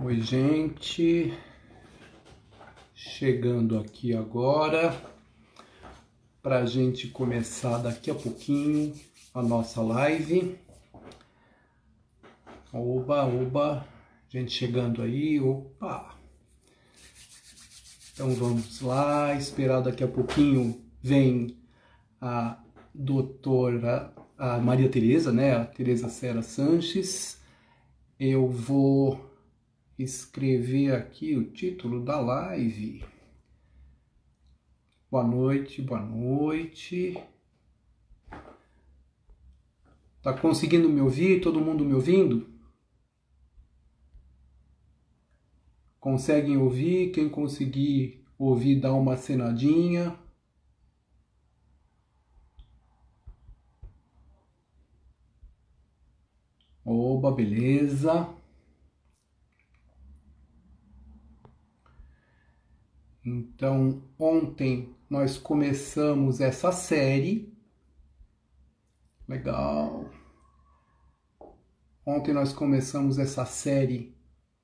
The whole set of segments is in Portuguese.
Oi, gente, chegando aqui agora para a gente começar daqui a pouquinho a nossa live. Oba, oba, gente chegando aí, opa! Então vamos lá, esperar daqui a pouquinho vem a doutora, a Maria Tereza, né? A Tereza Serra Sanches. Eu vou escrever aqui o título da live. Boa noite, boa noite. Tá conseguindo me ouvir? Todo mundo me ouvindo? Conseguem ouvir? Quem conseguir ouvir, dá uma acenadinha. Oba, beleza. Então, ontem nós começamos essa série. Legal. Ontem nós começamos essa série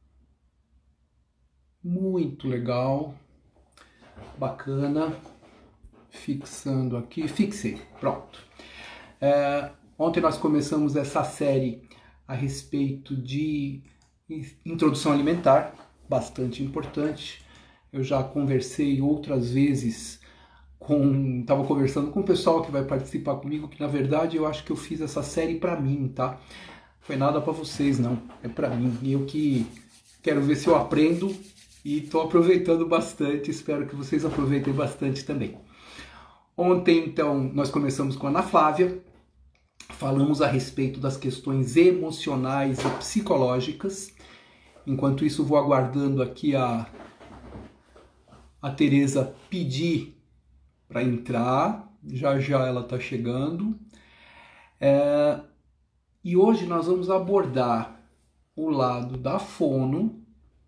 muito legal, bacana. Fixando aqui, fixei, pronto. Ontem nós começamos essa série a respeito de introdução alimentar, bastante importante. Eu já conversei outras vezes estava conversando com o pessoal que vai participar comigo, que na verdade eu acho que eu fiz essa série para mim, tá? Foi nada para vocês, não. É para mim. E eu que quero ver se eu aprendo e estou aproveitando bastante. Espero que vocês aproveitem bastante também. Ontem, então, nós começamos com a Ana Flávia. Falamos a respeito das questões emocionais e psicológicas. Enquanto isso, vou aguardando aqui a Tereza pedir para entrar. Já já ela está chegando. E hoje nós vamos abordar o lado da fono.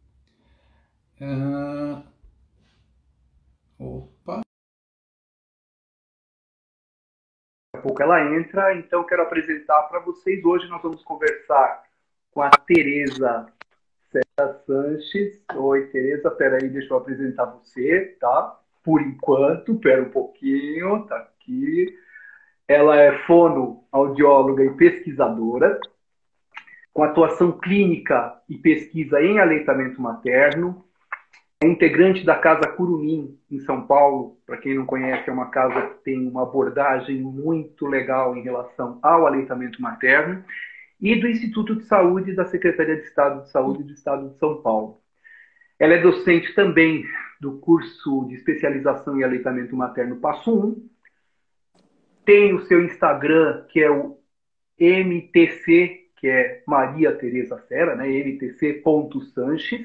Opa. Daqui a pouco ela entra, então quero apresentar para vocês. Hoje nós vamos conversar com a Tereza Serra Sanches. Oi, Tereza, peraí, deixa eu apresentar você, tá? Por enquanto, pera um pouquinho, tá aqui. Ela é fonoaudióloga e pesquisadora, com atuação clínica e pesquisa em aleitamento materno. É integrante da Casa Curumim, em São Paulo. Para quem não conhece, é uma casa que tem uma abordagem muito legal em relação ao aleitamento materno. E do Instituto de Saúde da Secretaria de Estado de Saúde do Estado de São Paulo. Ela é docente também do curso de especialização em aleitamento materno Passo 1. Tem o seu Instagram, que é o MTC, que é Maria Tereza Serra, né? mtc.sanches.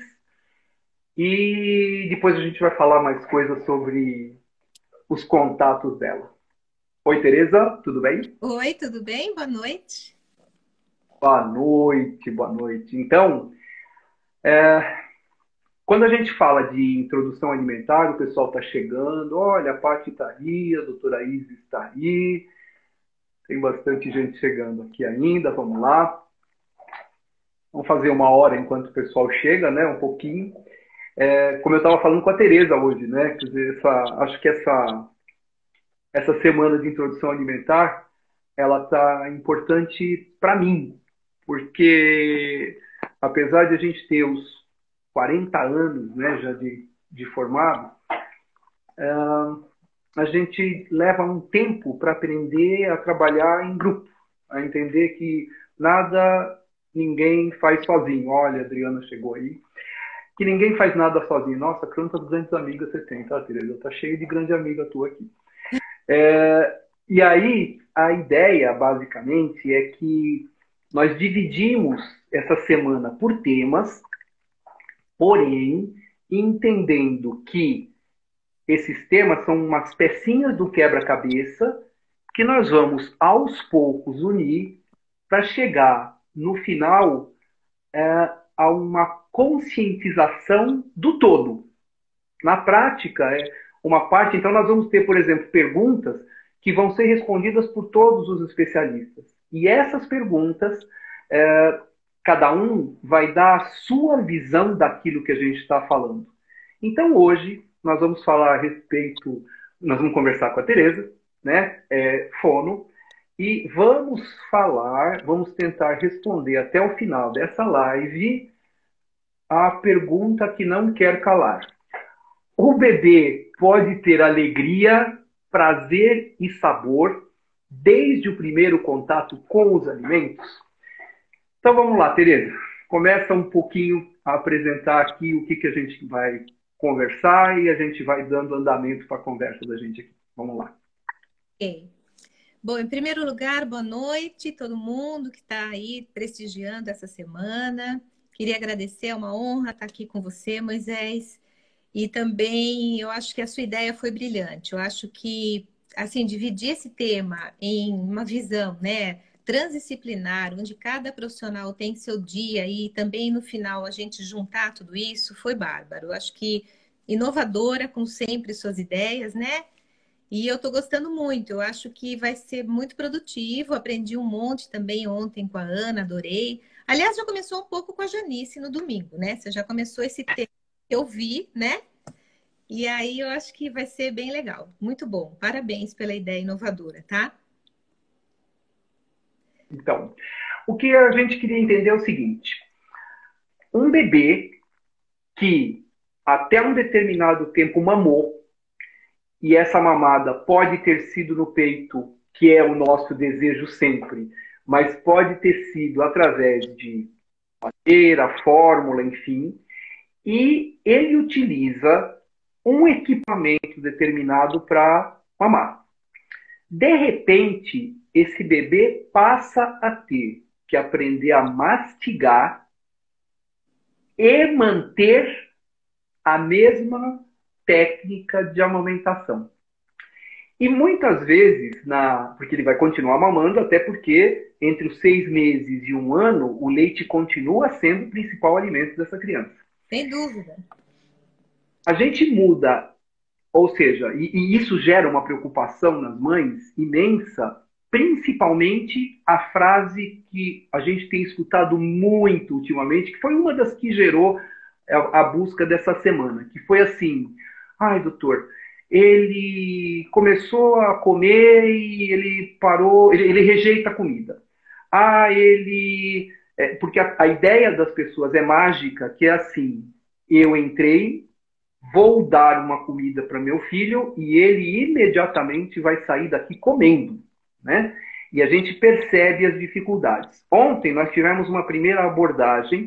E depois a gente vai falar mais coisas sobre os contatos dela. Oi, Tereza, tudo bem? Oi, tudo bem? Boa noite. Boa noite, boa noite. Então, quando a gente fala de introdução alimentar, o pessoal está chegando. Olha, a Paty está aí, a doutora Isis está aí. Tem bastante gente chegando aqui ainda, vamos lá. Vamos fazer uma hora enquanto o pessoal chega, né? Um pouquinho. Como eu estava falando com a Tereza hoje, né? Quer dizer, acho que essa semana de introdução alimentar, ela está importante para mim, porque apesar de a gente ter os 40 anos, né, já de formado, a gente leva um tempo para aprender a trabalhar em grupo, a entender que nada, ninguém faz sozinho. Olha, a Adriana chegou aí. Que ninguém faz nada sozinho. Nossa, quantas grandes amigas você tem, tá, Tereza? Tá cheio de grande amiga tua aqui. E aí, a ideia, basicamente, é que nós dividimos essa semana por temas, porém, entendendo que esses temas são umas pecinhas do quebra-cabeça que nós vamos, aos poucos, unir para chegar, no final, a uma conscientização do todo. Na prática, uma parte... Então, nós vamos ter, por exemplo, perguntas que vão ser respondidas por todos os especialistas. E essas perguntas cada um vai dar a sua visão daquilo que a gente está falando. Então, hoje, nós vamos falar a respeito, nós vamos conversar com a Tereza, né, fono, e vamos tentar responder até o final dessa live a pergunta que não quer calar. O bebê pode ter alegria, prazer e sabor desde o primeiro contato com os alimentos? Então vamos lá, Tereza. Começa um pouquinho a apresentar aqui o que a gente vai conversar e a gente vai dando andamento para a conversa da gente aqui. Vamos lá. Ok. Bom, em primeiro lugar, boa noite a todo mundo que está aí prestigiando essa semana. Queria agradecer, é uma honra estar aqui com você, Moisés. E também eu acho que a sua ideia foi brilhante. Eu acho que, assim, dividir esse tema em uma visão, né, transdisciplinar, onde cada profissional tem seu dia e também no final a gente juntar tudo isso, foi bárbaro. Eu acho que inovadora, como sempre, suas ideias, né? E eu estou gostando muito. Eu acho que vai ser muito produtivo. Aprendi um monte também ontem com a Ana, adorei. Aliás, já começou um pouco com a Janice no domingo, né? Você já começou esse tema que eu vi, né? E aí eu acho que vai ser bem legal. Muito bom. Parabéns pela ideia inovadora, tá? Então, o que a gente queria entender é o seguinte: um bebê que até um determinado tempo mamou, e essa mamada pode ter sido no peito, que é o nosso desejo sempre, mas pode ter sido através de madeira, fórmula, enfim, e ele utiliza um equipamento determinado para mamar. De repente, esse bebê passa a ter que aprender a mastigar e manter a mesma técnica de amamentação. E muitas vezes, porque ele vai continuar mamando, até porque entre os 6 meses e 1 ano, o leite continua sendo o principal alimento dessa criança. Sem dúvida. A gente muda, ou seja, e isso gera uma preocupação nas mães imensa, principalmente a frase que a gente tem escutado muito ultimamente, que foi uma das que gerou a busca dessa semana, que foi assim: ai, doutor, ele começou a comer e ele parou, ele rejeita a comida. Ah, porque a ideia das pessoas é mágica, que é assim: eu entrei, vou dar uma comida para meu filho e ele imediatamente vai sair daqui comendo, né? E a gente percebe as dificuldades. Ontem nós tivemos uma primeira abordagem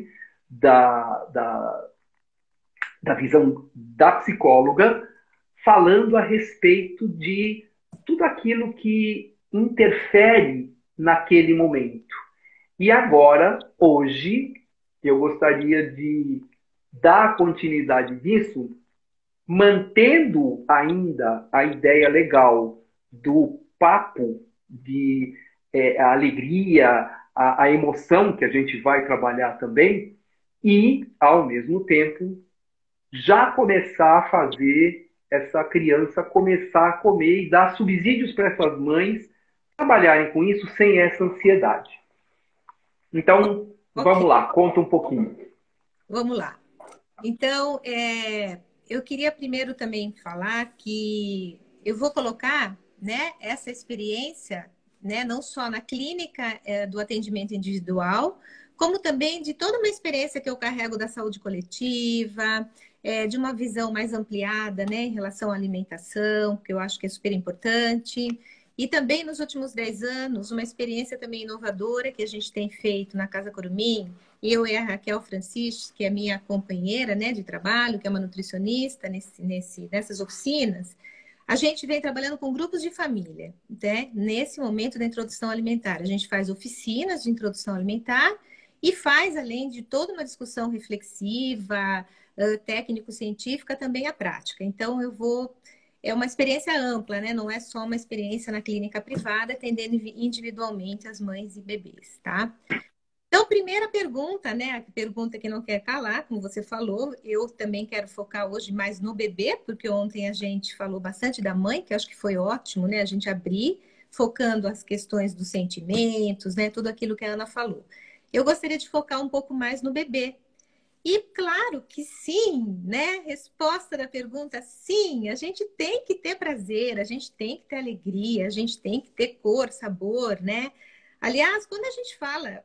da visão da psicóloga, falando a respeito de tudo aquilo que interfere naquele momento. E agora, hoje, eu gostaria de dar continuidade nisso, mantendo ainda a ideia legal do papo, de a alegria, a emoção que a gente vai trabalhar também, e, ao mesmo tempo, já começar a fazer essa criança começar a comer e dar subsídios para essas mães trabalharem com isso sem essa ansiedade. Então, vamos lá, conta um pouquinho. Vamos lá. Então, eu queria primeiro também falar que eu vou colocar, né, essa experiência, né, não só na clínica do atendimento individual, como também de toda uma experiência que eu carrego da saúde coletiva, de uma visão mais ampliada, né, em relação à alimentação, que eu acho que é super importante. E também nos últimos 10 anos, uma experiência também inovadora que a gente tem feito na Casa Curumim, eu e a Raquel Francisco, que é minha companheira, né, de trabalho, que é uma nutricionista nessas oficinas, a gente vem trabalhando com grupos de família, né? Nesse momento da introdução alimentar. A gente faz oficinas de introdução alimentar e faz, além de toda uma discussão reflexiva, técnico-científica, também a prática. Então, é uma experiência ampla, né? Não é só uma experiência na clínica privada, atendendo individualmente as mães e bebês, tá? Então, primeira pergunta, né? A pergunta que não quer calar, como você falou, eu também quero focar hoje mais no bebê, porque ontem a gente falou bastante da mãe, que eu acho que foi ótimo, né? A gente abrir, focando as questões dos sentimentos, né? Tudo aquilo que a Ana falou. eu gostaria de focar um pouco mais no bebê. E claro que sim, né? Resposta da pergunta, sim, a gente tem que ter prazer, a gente tem que ter alegria, a gente tem que ter cor, sabor, né? Aliás, quando a gente fala,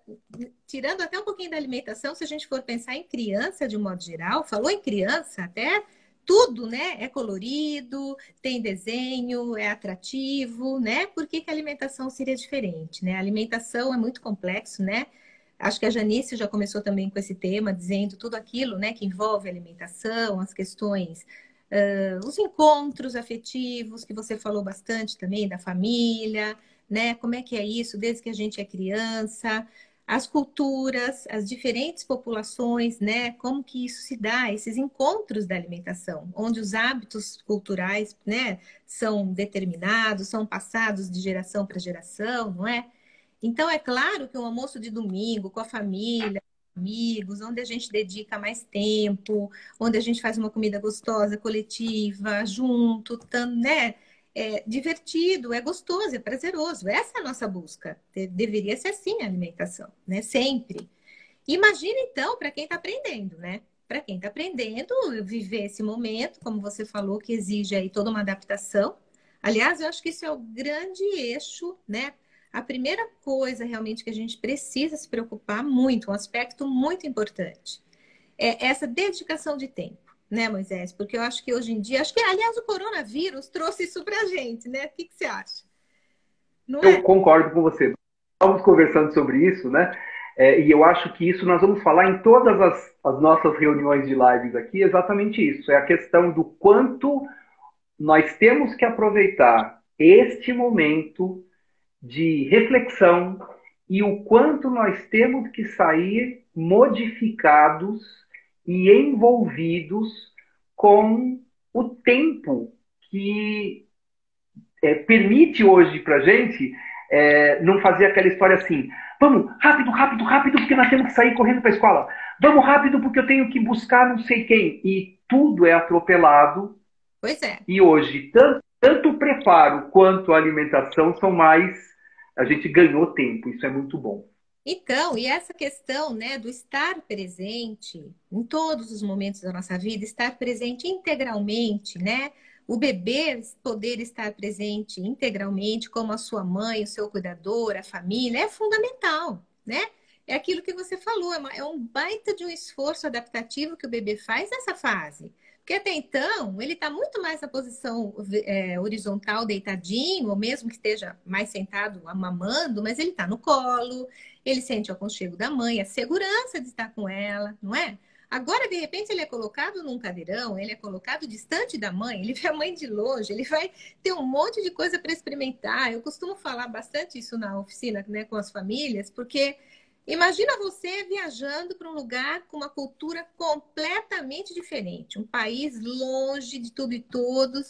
tirando até um pouquinho da alimentação, se a gente for pensar em criança de um modo geral, falou em criança até tudo, né? É colorido, tem desenho, é atrativo, né? Por que que a alimentação seria diferente, né? A alimentação é muito complexo, né? Acho que a Janice já começou também com esse tema, dizendo tudo aquilo, né, que envolve alimentação, as questões, os encontros afetivos, que você falou bastante também, da família, né? Como é que é isso desde que a gente é criança, as culturas, as diferentes populações, né? Como que isso se dá, esses encontros da alimentação, onde os hábitos culturais, né, são determinados, são passados de geração para geração, não é? Então, é claro que um almoço de domingo com a família, amigos, onde a gente dedica mais tempo, onde a gente faz uma comida gostosa, coletiva, junto, né? É divertido, é gostoso, é prazeroso. Essa é a nossa busca. Deveria ser assim a alimentação, né? Sempre. Imagina, então, para quem está aprendendo, né? Para quem está aprendendo, viver esse momento, como você falou, que exige aí toda uma adaptação. Aliás, eu acho que isso é o grande eixo, né? A primeira coisa realmente que a gente precisa se preocupar muito, um aspecto muito importante, é essa dedicação de tempo, né, Moisés? Porque eu acho que hoje em dia, acho que, aliás, o coronavírus trouxe isso para a gente, né? O que que você acha? Não Eu é? concordo com você. Estamos conversando sobre isso, né? E eu acho que isso nós vamos falar em todas as nossas reuniões de lives aqui, exatamente isso. É a questão do quanto nós temos que aproveitar este momento de reflexão e o quanto nós temos que sair modificados e envolvidos com o tempo que permite hoje para gente não fazer aquela história assim, vamos, rápido, rápido, rápido, porque nós temos que sair correndo para a escola. Vamos rápido, porque eu tenho que buscar não sei quem. E tudo é atropelado. Pois é. E hoje, tanto o preparo quanto a alimentação são mais... A gente ganhou tempo, isso é muito bom. Então, e essa questão, né, do estar presente em todos os momentos da nossa vida, estar presente integralmente, né? O bebê poder estar presente integralmente, como a sua mãe, o seu cuidador, a família, é fundamental, né? É aquilo que você falou, é um baita de um esforço adaptativo que o bebê faz nessa fase. Porque até então, ele está muito mais na posição horizontal, deitadinho, ou mesmo que esteja mais sentado, mamando, mas ele está no colo, ele sente o aconchego da mãe, a segurança de estar com ela, não é? Agora, de repente, ele é colocado num cadeirão, ele é colocado distante da mãe, ele vê a mãe de longe, ele vai ter um monte de coisa para experimentar. Eu costumo falar bastante isso na oficina, né, com as famílias, porque imagina você viajando para um lugar com uma cultura completamente diferente, um país longe de tudo e todos,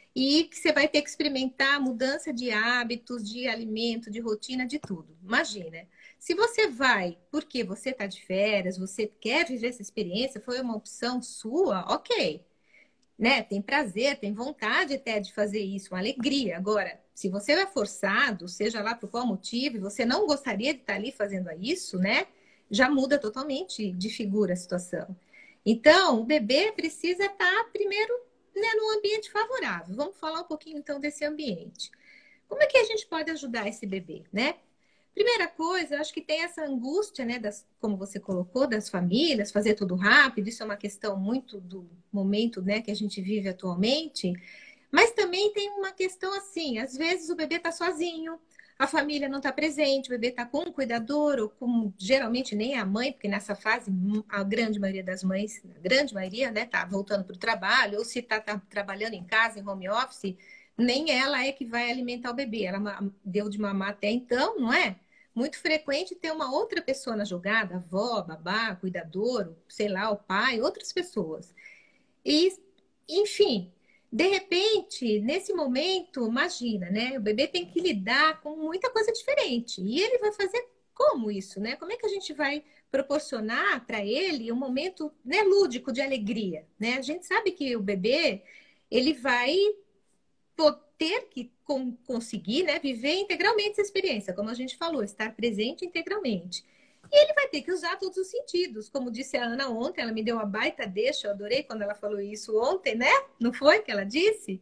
e que você vai ter que experimentar mudança de hábitos, de alimento, de rotina, de tudo. Imagina. Se você vai porque você está de férias, você quer viver essa experiência, foi uma opção sua, ok, né? Tem prazer, tem vontade até de fazer isso, uma alegria. Agora, se você é forçado, seja lá por qual motivo, e você não gostaria de estar ali fazendo isso, né? Já muda totalmente de figura a situação. Então, o bebê precisa estar primeiro, né, num ambiente favorável. Vamos falar um pouquinho então desse ambiente. Como é que a gente pode ajudar esse bebê, né? Primeira coisa, eu acho que tem essa angústia, né, como você colocou, das famílias, fazer tudo rápido, isso é uma questão muito do momento, né, que a gente vive atualmente, mas também tem uma questão assim, às vezes o bebê está sozinho, a família não está presente, o bebê está com um cuidador, ou com, geralmente nem a mãe, porque nessa fase a grande maioria das mães, a grande maioria, né, tá voltando para o trabalho, ou se está trabalhando em casa, em home office, nem ela é que vai alimentar o bebê. Ela deu de mamar até então, não é? Muito frequente ter uma outra pessoa na jogada, avó, babá, cuidador, sei lá, o pai, outras pessoas. E, enfim, de repente, nesse momento, imagina, né? O bebê tem que lidar com muita coisa diferente. E ele vai fazer como isso, né? Como é que a gente vai proporcionar para ele um momento, né, lúdico de alegria, né? A gente sabe que o bebê, ele vai ter que conseguir, né, viver integralmente essa experiência, como a gente falou, estar presente integralmente. E ele vai ter que usar todos os sentidos. Como disse a Ana ontem, ela me deu uma baita deixa, eu adorei quando ela falou isso ontem, né? Não foi que ela disse?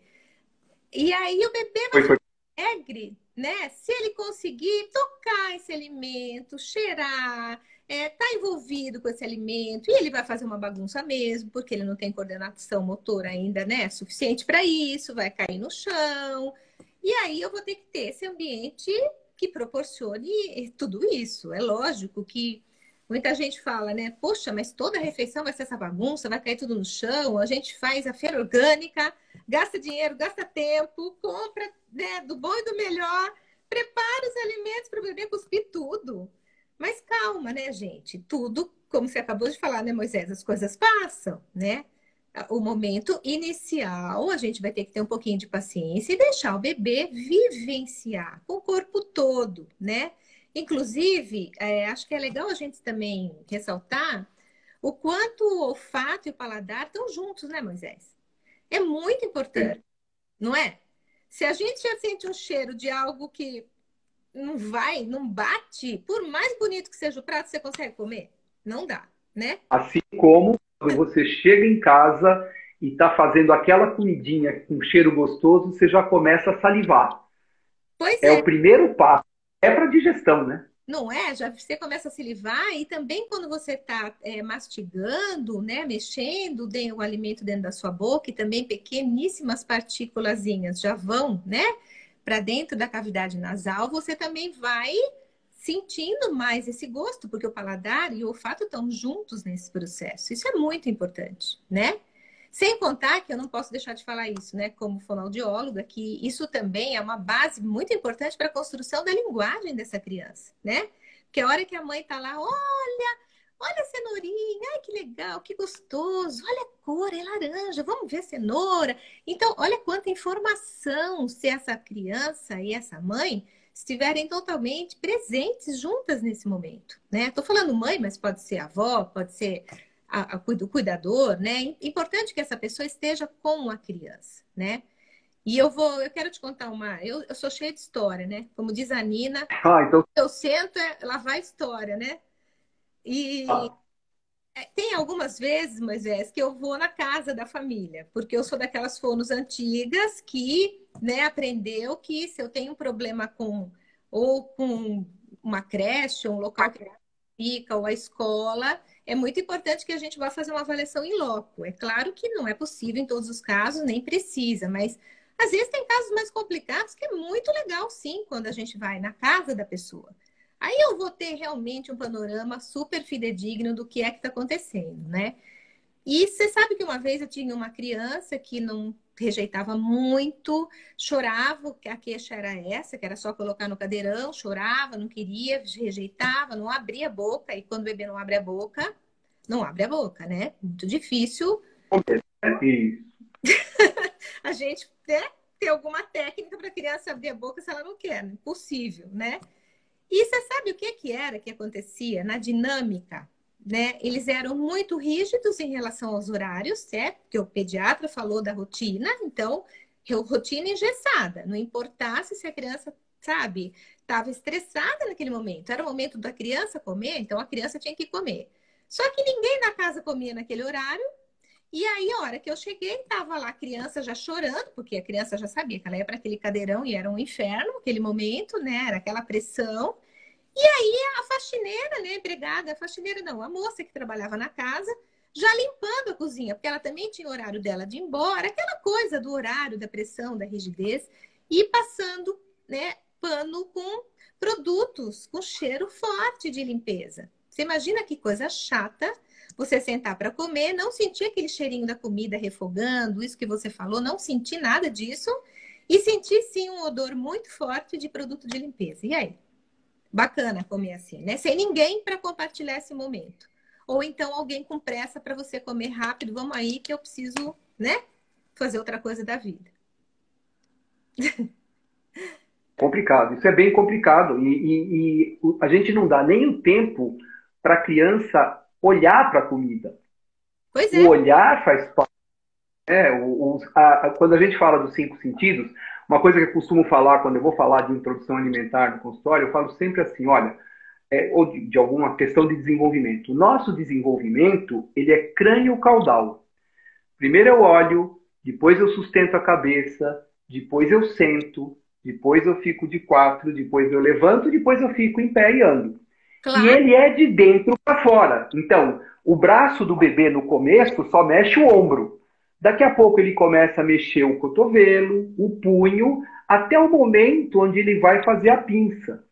E aí o bebê vai Foi, ficar foi. alegre, né? Se ele conseguir tocar esse alimento, cheirar, tá envolvido com esse alimento, e ele vai fazer uma bagunça mesmo, porque ele não tem coordenação motora ainda, né? Suficiente para isso, vai cair no chão. E aí eu vou ter que ter esse ambiente que proporcione tudo isso. É lógico que muita gente fala, né? Poxa, mas toda refeição vai ser essa bagunça, vai cair tudo no chão. A gente faz a feira orgânica, gasta dinheiro, gasta tempo, compra, né, do bom e do melhor, prepara os alimentos para o bebê cuspir tudo. Mas calma, né, gente? Tudo, como você acabou de falar, né, Moisés? As coisas passam, né? O momento inicial, a gente vai ter que ter um pouquinho de paciência e deixar o bebê vivenciar com o corpo todo, né? Inclusive, acho que é legal a gente também ressaltar o quanto o olfato e o paladar estão juntos, né, Moisés? É muito importante, não é? Se a gente já sente um cheiro de algo que não vai, não bate, por mais bonito que seja o prato, você consegue comer? Não dá, né? Assim como quando você chega em casa e está fazendo aquela comidinha com cheiro gostoso, você já começa a salivar. Pois É é. o primeiro passo. É para digestão, né? Não é? Já você começa a salivar e também quando você está mastigando, né, mexendo o alimento dentro da sua boca e também pequeníssimas partículazinhas já vão, né, para dentro da cavidade nasal, você também vai sentindo mais esse gosto, porque o paladar e o olfato estão juntos nesse processo. Isso é muito importante, né? Sem contar que eu não posso deixar de falar isso, né, como fonoaudióloga, que isso também é uma base muito importante para a construção da linguagem dessa criança, né? Porque a hora que a mãe tá lá, olha a cenourinha, ai que legal, que gostoso, olha a cor, é laranja, vamos ver a cenoura. Então, olha quanta informação se essa criança e essa mãe estiverem totalmente presentes juntas nesse momento, né? Tô falando mãe, mas pode ser avó, pode ser o cuidador, né? Importante que essa pessoa esteja com a criança, né? E eu quero te contar eu sou cheia de história, né? Como diz a Nina, Ah, então. eu sento, lá vai história, né? E Tá. tem algumas vezes, Moisés, que eu vou na casa da família, porque eu sou daquelas fonos antigas que, né, aprendeu que se eu tenho um problema com uma creche, um local que fica, ou a escola, é muito importante que a gente vá fazer uma avaliação em loco. É claro que não é possível em todos os casos, nem precisa, mas às vezes tem casos mais complicados que é muito legal, sim, quando a gente vai na casa da pessoa. Aí eu vou ter realmente um panorama super fidedigno do que é que está acontecendo, né? E você sabe que uma vez eu tinha uma criança que não rejeitava muito, chorava, que a queixa era essa, que era só colocar no cadeirão, chorava, não queria, rejeitava, não abria a boca, e quando o bebê não abre a boca, não abre a boca, né? Muito difícil Isso. a gente, né, ter alguma técnica para a criança abrir a boca se ela não quer, impossível, né? E você sabe o que que era que acontecia na dinâmica, né? Eles eram muito rígidos em relação aos horários, certo? Porque o pediatra falou da rotina, então, rotina engessada. Não importasse se a criança, sabe, estava estressada naquele momento. Era o momento da criança comer, então a criança tinha que comer. Só que ninguém na casa comia naquele horário. E aí, a hora que eu cheguei, tava lá a criança já chorando, porque a criança já sabia que ela ia para aquele cadeirão e era um inferno aquele momento, né? Era aquela pressão. E aí a faxineira, né, empregada, a faxineira não, a moça que trabalhava na casa, já limpando a cozinha, porque ela também tinha o horário dela de ir embora, aquela coisa do horário, da pressão, da rigidez, e passando, né, pano com produtos com cheiro forte de limpeza. Você imagina que coisa chata você sentar para comer, não sentir aquele cheirinho da comida refogando, isso que você falou, não sentir nada disso, e sentir sim um odor muito forte de produto de limpeza. E aí? Bacana comer assim, né? Sem ninguém para compartilhar esse momento. Ou então alguém com pressa para você comer rápido, vamos aí que eu preciso, né? Fazer outra coisa da vida. Complicado. Isso é bem complicado. E a gente não dá nem o tempo para a criança olhar para a comida. Pois O é. olhar faz parte. Quando a gente fala dos cinco sentidos, uma coisa que eu costumo falar quando eu vou falar de introdução alimentar no consultório, eu falo sempre assim: olha, ou de alguma questão de desenvolvimento. O nosso desenvolvimento, ele é crânio-caudal. Primeiro eu olho, depois eu sustento a cabeça, depois eu sento, depois eu fico de quatro, depois eu levanto, depois eu fico em pé e ando. E Claro. ele é de dentro para fora. Então, o braço do bebê no começo só mexe o ombro. Daqui a pouco ele começa a mexer o cotovelo, o punho, até o momento onde ele vai fazer a pinça.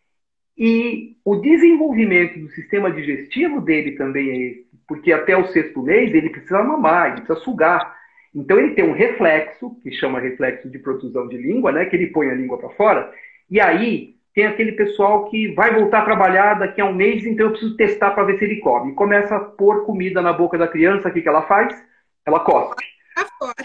E o desenvolvimento do sistema digestivo dele também é esse, porque até o sexto mês ele precisa mamar, ele precisa sugar. Então ele tem um reflexo, que chama reflexo de protusão de língua, né, que ele põe a língua para fora, e aí tem aquele pessoal que vai voltar a trabalhar daqui a um mês, então eu preciso testar para ver se ele come. E começa a pôr comida na boca da criança, o que ela faz? Ela cospe. Tá fora.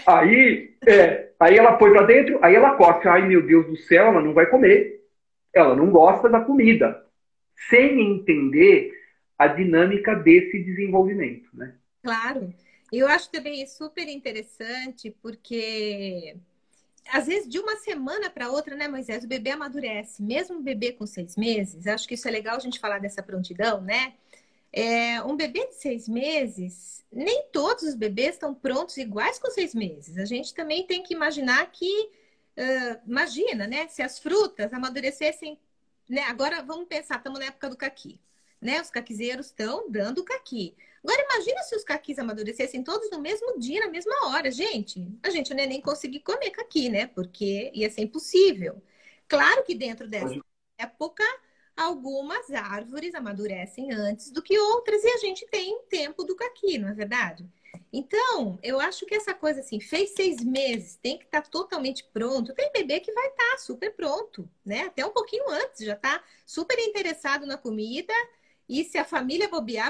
Aí ela põe para dentro, aí ela cospe. Ai, meu Deus do céu, ela não vai comer. Ela não gosta da comida, sem entender a dinâmica desse desenvolvimento, né? Claro. Eu acho também super interessante, porque às vezes de uma semana para outra, né, Moisés, o bebê amadurece. Mesmo um bebê com 6 meses, acho que isso é legal a gente falar dessa prontidão, né? Um bebê de 6 meses, nem todos os bebês estão prontos iguais com 6 meses. A gente também tem que imaginar que, imagina, né? Se as frutas amadurecessem, né? Agora vamos pensar, estamos na época do caqui, né? Os caquizeiros estão dando caqui. Agora imagina se os caquis amadurecessem todos no mesmo dia, na mesma hora. Gente, a gente não ia nem conseguir comer caqui, né? Porque ia ser impossível. Claro que dentro dessa época algumas árvores amadurecem antes do que outras e a gente tem um tempo do caqui, não é verdade? Então, eu acho que essa coisa assim, fez 6 meses, tem que estar totalmente pronto. Tem bebê que vai estar super pronto, né? Até um pouquinho antes, já está super interessado na comida. E se a família bobear,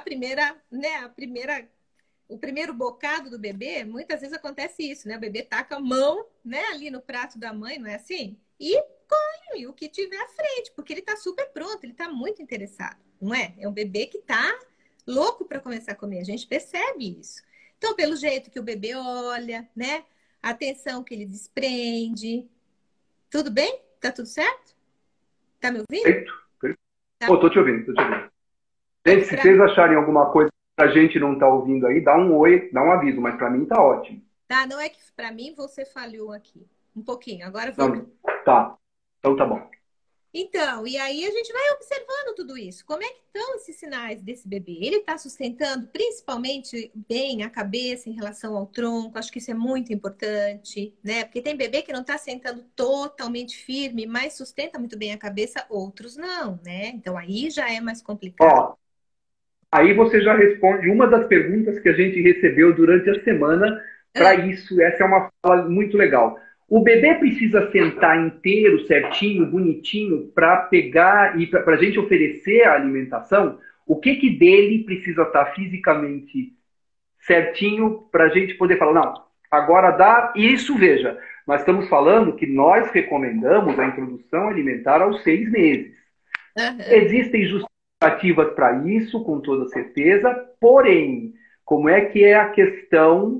o primeiro bocado do bebê, muitas vezes acontece isso, né? O bebê taca a mão, né, ali no prato da mãe, não é assim? E come o que tiver à frente, porque ele está super pronto, ele está muito interessado, não é? É um bebê que está louco para começar a comer, a gente percebe isso. Então, pelo jeito que o bebê olha, né? A atenção que ele desprende. Tudo bem? Tá tudo certo? Tá me ouvindo? Perfeito. Tá. Tô te ouvindo, tô te ouvindo. É Gente, que se pra vocês acharem alguma coisa que a gente não tá ouvindo aí, dá um oi, dá um aviso, mas para mim tá ótimo. Tá, não é que para mim você falhou aqui. Um pouquinho. Agora voltou. Não, tá. Então tá bom. Então, e aí a gente vai observando tudo isso. Como é que estão esses sinais desse bebê? Ele está sustentando principalmente bem a cabeça em relação ao tronco. Acho que isso é muito importante, né? Porque tem bebê que não está sentando totalmente firme, mas sustenta muito bem a cabeça, outros não, né? Então aí já é mais complicado. Ó, aí você já responde uma das perguntas que a gente recebeu durante a semana para Ah, isso. Essa é uma fala muito legal. O bebê precisa sentar inteiro, certinho, bonitinho, para pegar e para a gente oferecer a alimentação. O que que dele precisa estar fisicamente certinho para a gente poder falar, não, agora dá. E isso, veja, nós estamos falando que nós recomendamos a introdução alimentar aos 6 meses. aham. Existem justificativas para isso, com toda certeza, porém, como é que é a questão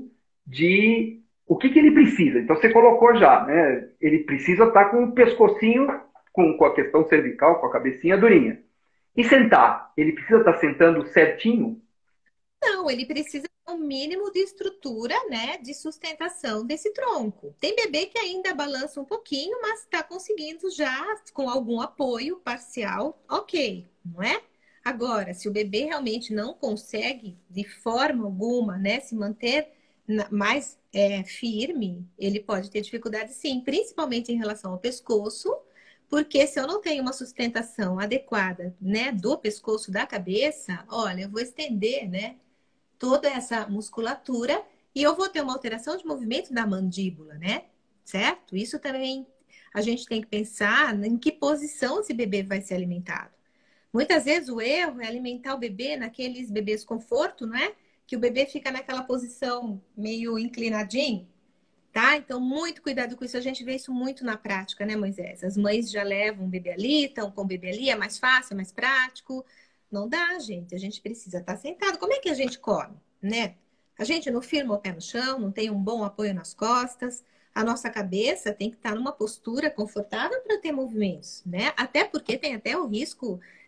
de o que, que ele precisa? Então, você colocou já, né? Ele precisa estar com o pescocinho, com a questão cervical, com a cabecinha durinha. E sentar? Ele precisa estar sentando certinho? Não, ele precisa ter um mínimo de estrutura, né, de sustentação desse tronco. Tem bebê que ainda balança um pouquinho, mas está conseguindo já com algum apoio parcial, ok, não é? Agora, se o bebê realmente não consegue de forma alguma, né, se manter mais firme, ele pode ter dificuldade sim, principalmente em relação ao pescoço, porque se eu não tenho uma sustentação adequada, né, do pescoço da cabeça, olha, eu vou estender, né, toda essa musculatura e eu vou ter uma alteração de movimento da mandíbula, né? Certo? Isso também a gente tem que pensar em que posição esse bebê vai ser alimentado. Muitas vezes o erro é alimentar o bebê naqueles bebês conforto, não é? Que o bebê fica naquela posição meio inclinadinho, tá? Então, muito cuidado com isso. A gente vê isso muito na prática, né, Moisés? As mães já levam o bebê ali, estão com o bebê ali, é mais fácil, é mais prático. Não dá, gente. A gente precisa estar sentado. Como é que a gente come, né? A gente não firma o pé no chão, não tem um bom apoio nas costas. A nossa cabeça tem que estar numa postura confortável para ter movimentos, né? Até porque tem até o risco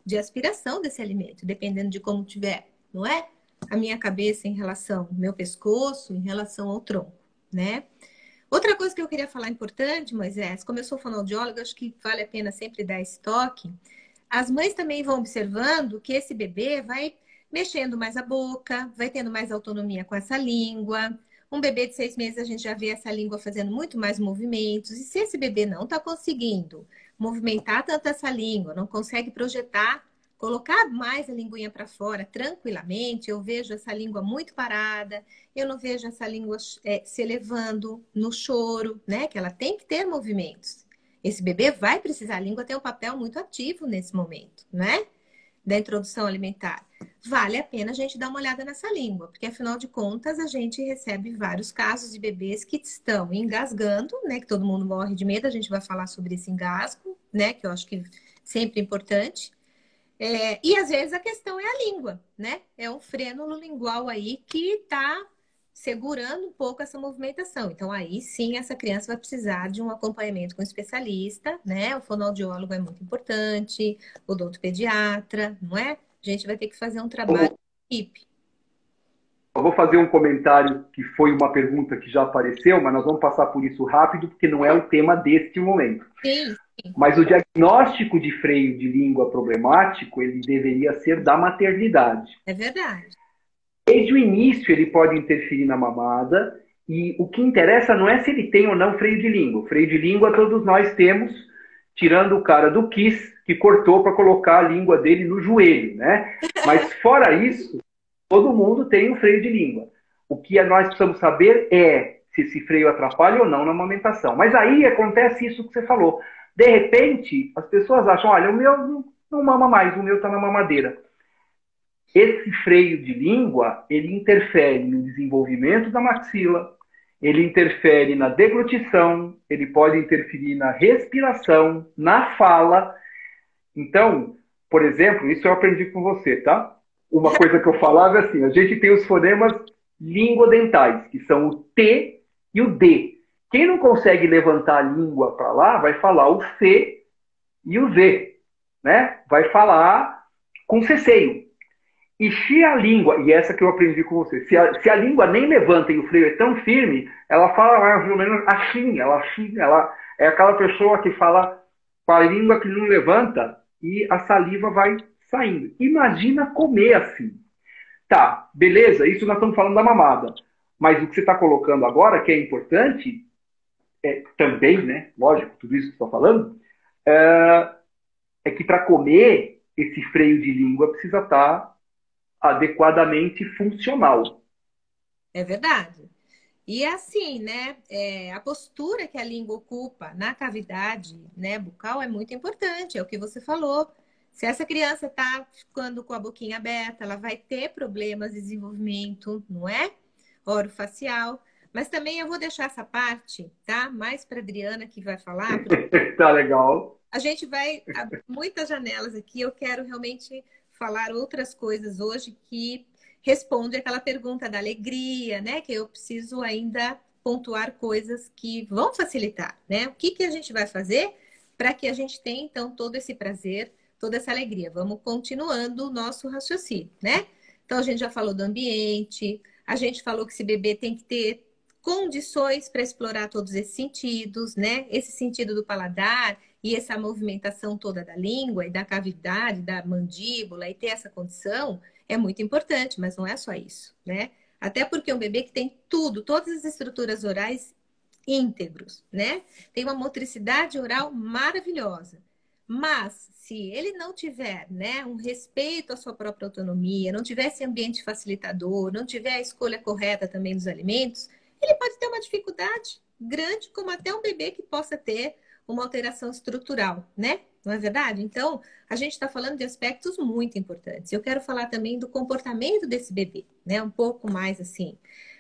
de aspiração desse alimento, dependendo de como tiver, não é? A minha cabeça em relação ao meu pescoço, em relação ao tronco, né? Outra coisa que eu queria falar importante, Moisés, como eu sou fonoaudióloga, acho que vale a pena sempre dar esse toque. As mães também vão observando que esse bebê vai mexendo mais a boca, vai tendo mais autonomia com essa língua. Um bebê de 6 meses, a gente já vê essa língua fazendo muito mais movimentos. E se esse bebê não está conseguindo movimentar tanto essa língua, não consegue projetar, colocar mais a linguinha para fora tranquilamente, eu vejo essa língua muito parada, eu não vejo essa língua se elevando no choro, né? Que ela tem que ter movimentos. Esse bebê vai precisar, a língua tem um papel muito ativo nesse momento, né? Da introdução alimentar. Vale a pena a gente dar uma olhada nessa língua, porque afinal de contas a gente recebe vários casos de bebês que estão engasgando, né? Que todo mundo morre de medo, a gente vai falar sobre esse engasgo, né? Que eu acho que sempre é importante. E às vezes a questão é a língua, né? É um frênulo lingual aí que está segurando um pouco essa movimentação. Então, aí sim, essa criança vai precisar de um acompanhamento com um especialista, né? O fonoaudiólogo é muito importante, o odontopediatra, não é? A gente vai ter que fazer um trabalho de equipe. Eu vou fazer um comentário que foi uma pergunta que já apareceu, mas nós vamos passar por isso rápido, porque não é o tema deste momento. Sim. Mas o diagnóstico de freio de língua problemático, ele deveria ser da maternidade. É verdade. Desde o início ele pode interferir na mamada, e o que interessa não é se ele tem ou não freio de língua. Freio de língua todos nós temos, tirando o cara do Kiss, que cortou para colocar a língua dele no joelho, né? Mas fora isso, todo mundo tem um freio de língua. O que nós precisamos saber é se esse freio atrapalha ou não na amamentação. Mas aí acontece isso que você falou. De repente, as pessoas acham, olha, o meu não mama mais, o meu está na mamadeira. Esse freio de língua, ele interfere no desenvolvimento da maxila, ele interfere na deglutição, ele pode interferir na respiração, na fala. Então, por exemplo, isso eu aprendi com você, tá? Uma coisa que eu falava é assim, a gente tem os fonemas linguodentais, que são o T e o D. Quem não consegue levantar a língua para lá, vai falar o C e o Z, né? Vai falar com ceceio. E se a língua, e essa que eu aprendi com você, se a língua nem levanta e o freio é tão firme, ela fala mais ou menos assim, ela é aquela pessoa que fala com a língua que não levanta e a saliva vai saindo. Imagina comer assim. Tá, beleza, isso nós estamos falando da mamada. Mas o que você está colocando agora, que é importante, também, né? Lógico, tudo isso que você está falando, é que para comer, esse freio de língua precisa estar adequadamente funcional. É verdade. E assim, né? A postura que a língua ocupa na cavidade, né, bucal é muito importante, é o que você falou. Se essa criança está ficando com a boquinha aberta, ela vai ter problemas de desenvolvimento, não é? Orofacial. Mas também eu vou deixar essa parte, tá? Mais para Adriana que vai falar. Tá legal. A gente vai abrir muitas janelas aqui. Eu quero realmente falar outras coisas hoje que respondem aquela pergunta da alegria, né? Que eu preciso ainda pontuar coisas que vão facilitar, né? O que a gente vai fazer para que a gente tenha, então, todo esse prazer, toda essa alegria? Vamos continuando o nosso raciocínio, né? Então, a gente já falou do ambiente, a gente falou que esse bebê tem que ter condições para explorar todos esses sentidos, né? Esse sentido do paladar e essa movimentação toda da língua e da cavidade, da mandíbula, e ter essa condição é muito importante, mas não é só isso, né? Até porque um bebê que tem tudo, todas as estruturas orais íntegros, né? Tem uma motricidade oral maravilhosa. Mas se ele não tiver, né, um respeito à sua própria autonomia, não tiver esse ambiente facilitador, não tiver a escolha correta também dos alimentos, ele pode ter uma dificuldade grande, como até um bebê que possa ter uma alteração estrutural, né? Não é verdade? Então, a gente está falando de aspectos muito importantes. Eu quero falar também do comportamento desse bebê, né? Um pouco mais assim.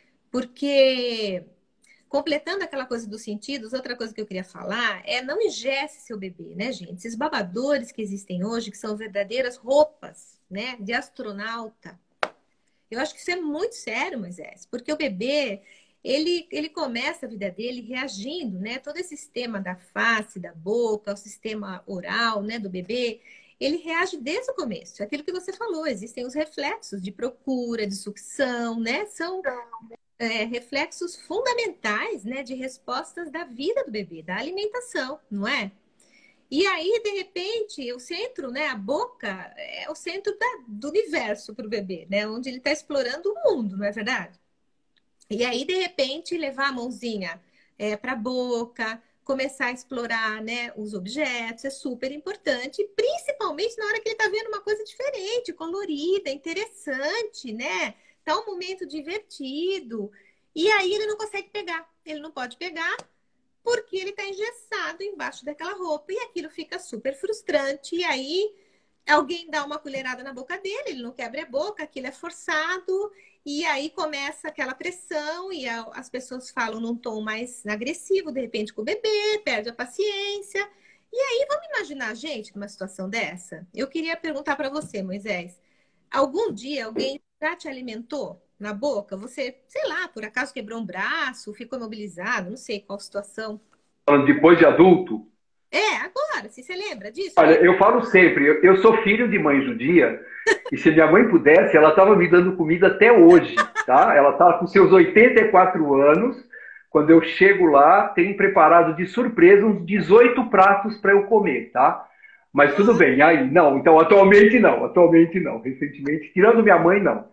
Porque, completando aquela coisa dos sentidos, outra coisa que eu queria falar é não engesse seu bebê, né, gente? Esses babadores que existem hoje, que são verdadeiras roupas, né, de astronauta. Eu acho que isso é muito sério, Moisés, porque o bebê, ele começa a vida dele reagindo, né? Todo esse sistema da face, da boca, o sistema oral, né, do bebê, ele reage desde o começo. Aquilo que você falou, existem os reflexos de procura, de sucção, né? São reflexos fundamentais, né, de respostas da vida do bebê, da alimentação, não é? E aí, de repente, o centro, né, a boca, é o centro do universo para o bebê, né? Onde ele está explorando o mundo, não é verdade? E aí, de repente, levar a mãozinha para a boca, começar a explorar, né, os objetos, é super importante, principalmente na hora que ele está vendo uma coisa diferente, colorida, interessante, né? Tá um momento divertido. E aí ele não consegue pegar. Ele não pode pegar porque ele está engessado embaixo daquela roupa. E aquilo fica super frustrante. E aí alguém dá uma colherada na boca dele, ele não quebra a boca, aquilo é forçado. E aí começa aquela pressão e as pessoas falam num tom mais agressivo, de repente, com o bebê, perde a paciência. E aí, vamos imaginar, gente, numa situação dessa? Eu queria perguntar para você, Moisés, algum dia alguém já te alimentou na boca? Você, sei lá, por acaso quebrou um braço, ficou imobilizado, não sei qual situação. Falando depois de adulto, Agora, se você lembra disso? olha, eu falo sempre, eu sou filho de mãe judia, e se minha mãe pudesse, ela estava me dando comida até hoje, tá? Ela estava com seus 84 anos, quando eu chego lá, tem preparado de surpresa uns 18 pratos para eu comer, tá? Mas tudo bem, aí não, então atualmente não, recentemente, tirando minha mãe, não.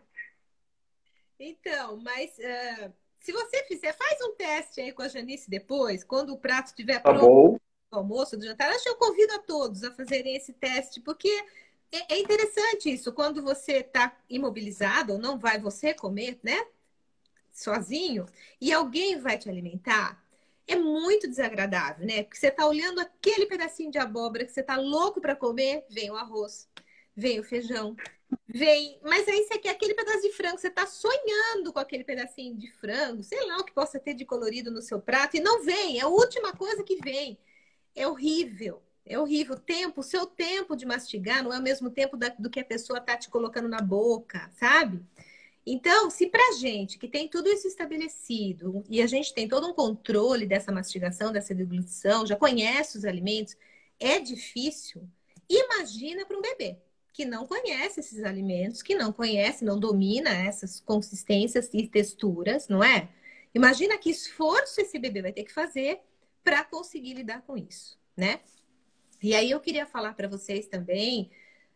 Então, mas se você fizer, faz um teste aí com a Janice depois, quando o prato estiver Tá pronto, bom? do almoço, do jantar. Acho que eu convido a todos a fazerem esse teste, porque é interessante isso. Quando você está imobilizado, ou não vai você comer, né? Sozinho, e alguém vai te alimentar, é muito desagradável, né? Porque você está olhando aquele pedacinho de abóbora que você está louco para comer, vem o arroz, vem o feijão, vem. Mas aí você quer aquele pedaço de frango, você está sonhando com aquele pedacinho de frango, sei lá o que possa ter de colorido no seu prato, e não vem, é a última coisa que vem. É horrível. É horrível. O seu tempo de mastigar não é o mesmo tempo do que a pessoa está te colocando na boca, sabe? Então, se pra gente que tem tudo isso estabelecido e a gente tem todo um controle dessa mastigação, dessa deglutição, já conhece os alimentos, é difícil. Imagina para um bebê que não conhece esses alimentos, que não conhece, não domina essas consistências e texturas, não é? Imagina que esforço esse bebê vai ter que fazer para conseguir lidar com isso, né? E aí eu queria falar para vocês também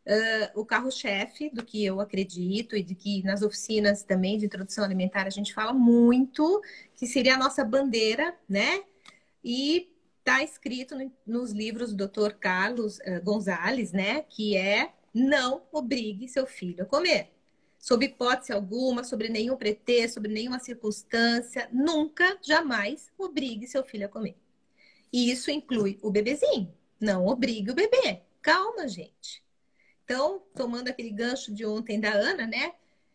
o carro-chefe do que eu acredito e de que nas oficinas também de introdução alimentar a gente fala muito, que seria a nossa bandeira, né? E está escrito nos livros do Dr. Carlos Gonzalez, né? Que é não obrigue seu filho a comer. Sob hipótese alguma, sobre nenhum pretexto, sobre nenhuma circunstância, nunca, jamais obrigue seu filho a comer. E isso inclui o bebezinho. Não obrigue o bebê. Calma, gente. Então, tomando aquele gancho de ontem da Ana, né?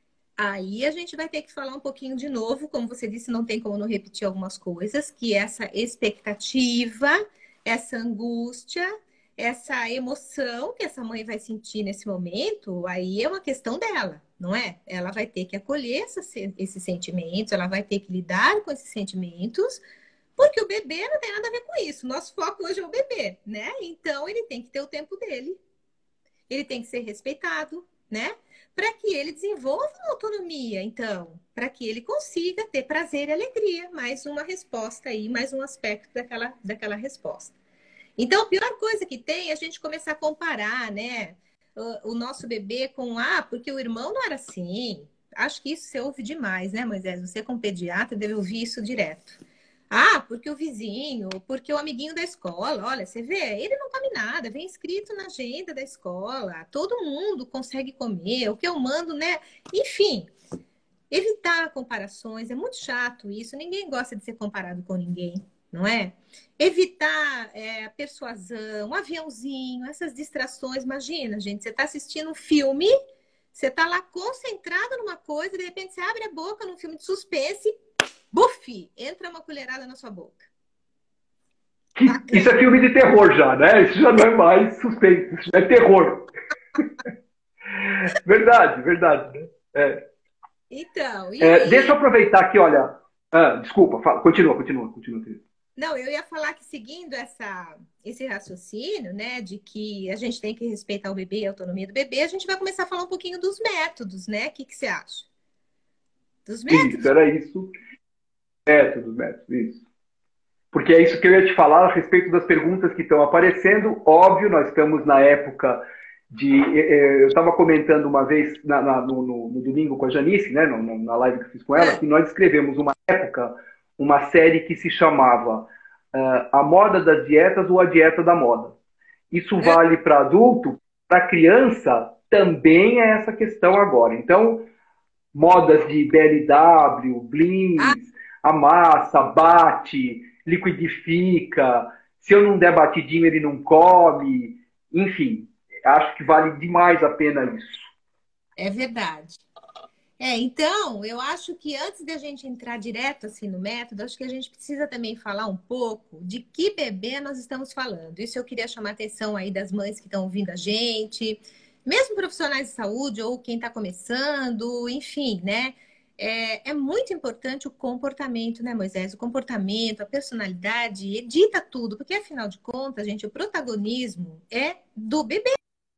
Aí a gente vai ter que falar um pouquinho de novo, como você disse, não tem como não repetir algumas coisas, que essa expectativa, essa angústia, essa emoção que essa mãe vai sentir nesse momento, aí é uma questão dela, não é? Ela vai ter que acolher esses sentimentos, ela vai ter que lidar com esses sentimentos, porque o bebê não tem nada a ver com isso. Nosso foco hoje é o bebê, né? Então ele tem que ter o tempo dele, ele tem que ser respeitado, né? Para que ele desenvolva uma autonomia, então, para que ele consiga ter prazer e alegria. Mais uma resposta aí, mais um aspecto daquela resposta. Então, a pior coisa que tem é a gente começar a comparar, né? O nosso bebê com, porque o irmão não era assim. Acho que isso você ouve demais, né, Moisés? Você, como pediatra, deve ouvir isso direto. Porque o vizinho, porque o amiguinho da escola, olha, você vê, ele não come nada, vem escrito na agenda da escola, todo mundo consegue comer, o que eu mando, né? Enfim, evitar comparações, é muito chato isso, ninguém gosta de ser comparado com ninguém, não é? Evitar persuasão, aviãozinho, essas distrações. Imagina, gente, você está assistindo um filme, você está lá concentrado numa coisa, de repente você abre a boca num filme de suspense, buf, entra uma colherada na sua boca. Isso é filme de terror já, né? Isso já não é mais suspense, isso já é terror. Verdade, verdade. É. Então, e aí? Deixa eu aproveitar aqui, olha. Desculpa, continua. Não, eu ia falar que seguindo esse raciocínio, né, de que a gente tem que respeitar o bebê e a autonomia do bebê, a gente vai começar a falar um pouquinho dos métodos, né? O que que você acha? Dos Isso, métodos? era isso. Métodos, métodos, isso. Porque é isso que eu ia te falar a respeito das perguntas que estão aparecendo. Óbvio, nós estamos na época de. Eu estava comentando uma vez no domingo com a Janice, né, na live que eu fiz com ela, Ah, que nós escrevemos uma época, uma série que se chamava A Moda das Dietas ou a Dieta da Moda. Isso ah, vale para adulto, para criança também é essa questão agora. Então, modas de BLW, ah, Blins, amassa, bate, liquidifica. Se eu não der batidinho, ele não come. Enfim, acho que vale demais a pena isso. é verdade. Então, eu acho que antes de a gente entrar direto assim no método, acho que a gente precisa também falar um pouco de que bebê nós estamos falando. Isso eu queria chamar a atenção aí das mães que estão ouvindo a gente, mesmo profissionais de saúde ou quem está começando, enfim, né? É muito importante o comportamento, né, Moisés? O comportamento, a personalidade, edita tudo, porque afinal de contas, gente, o protagonismo é do bebê,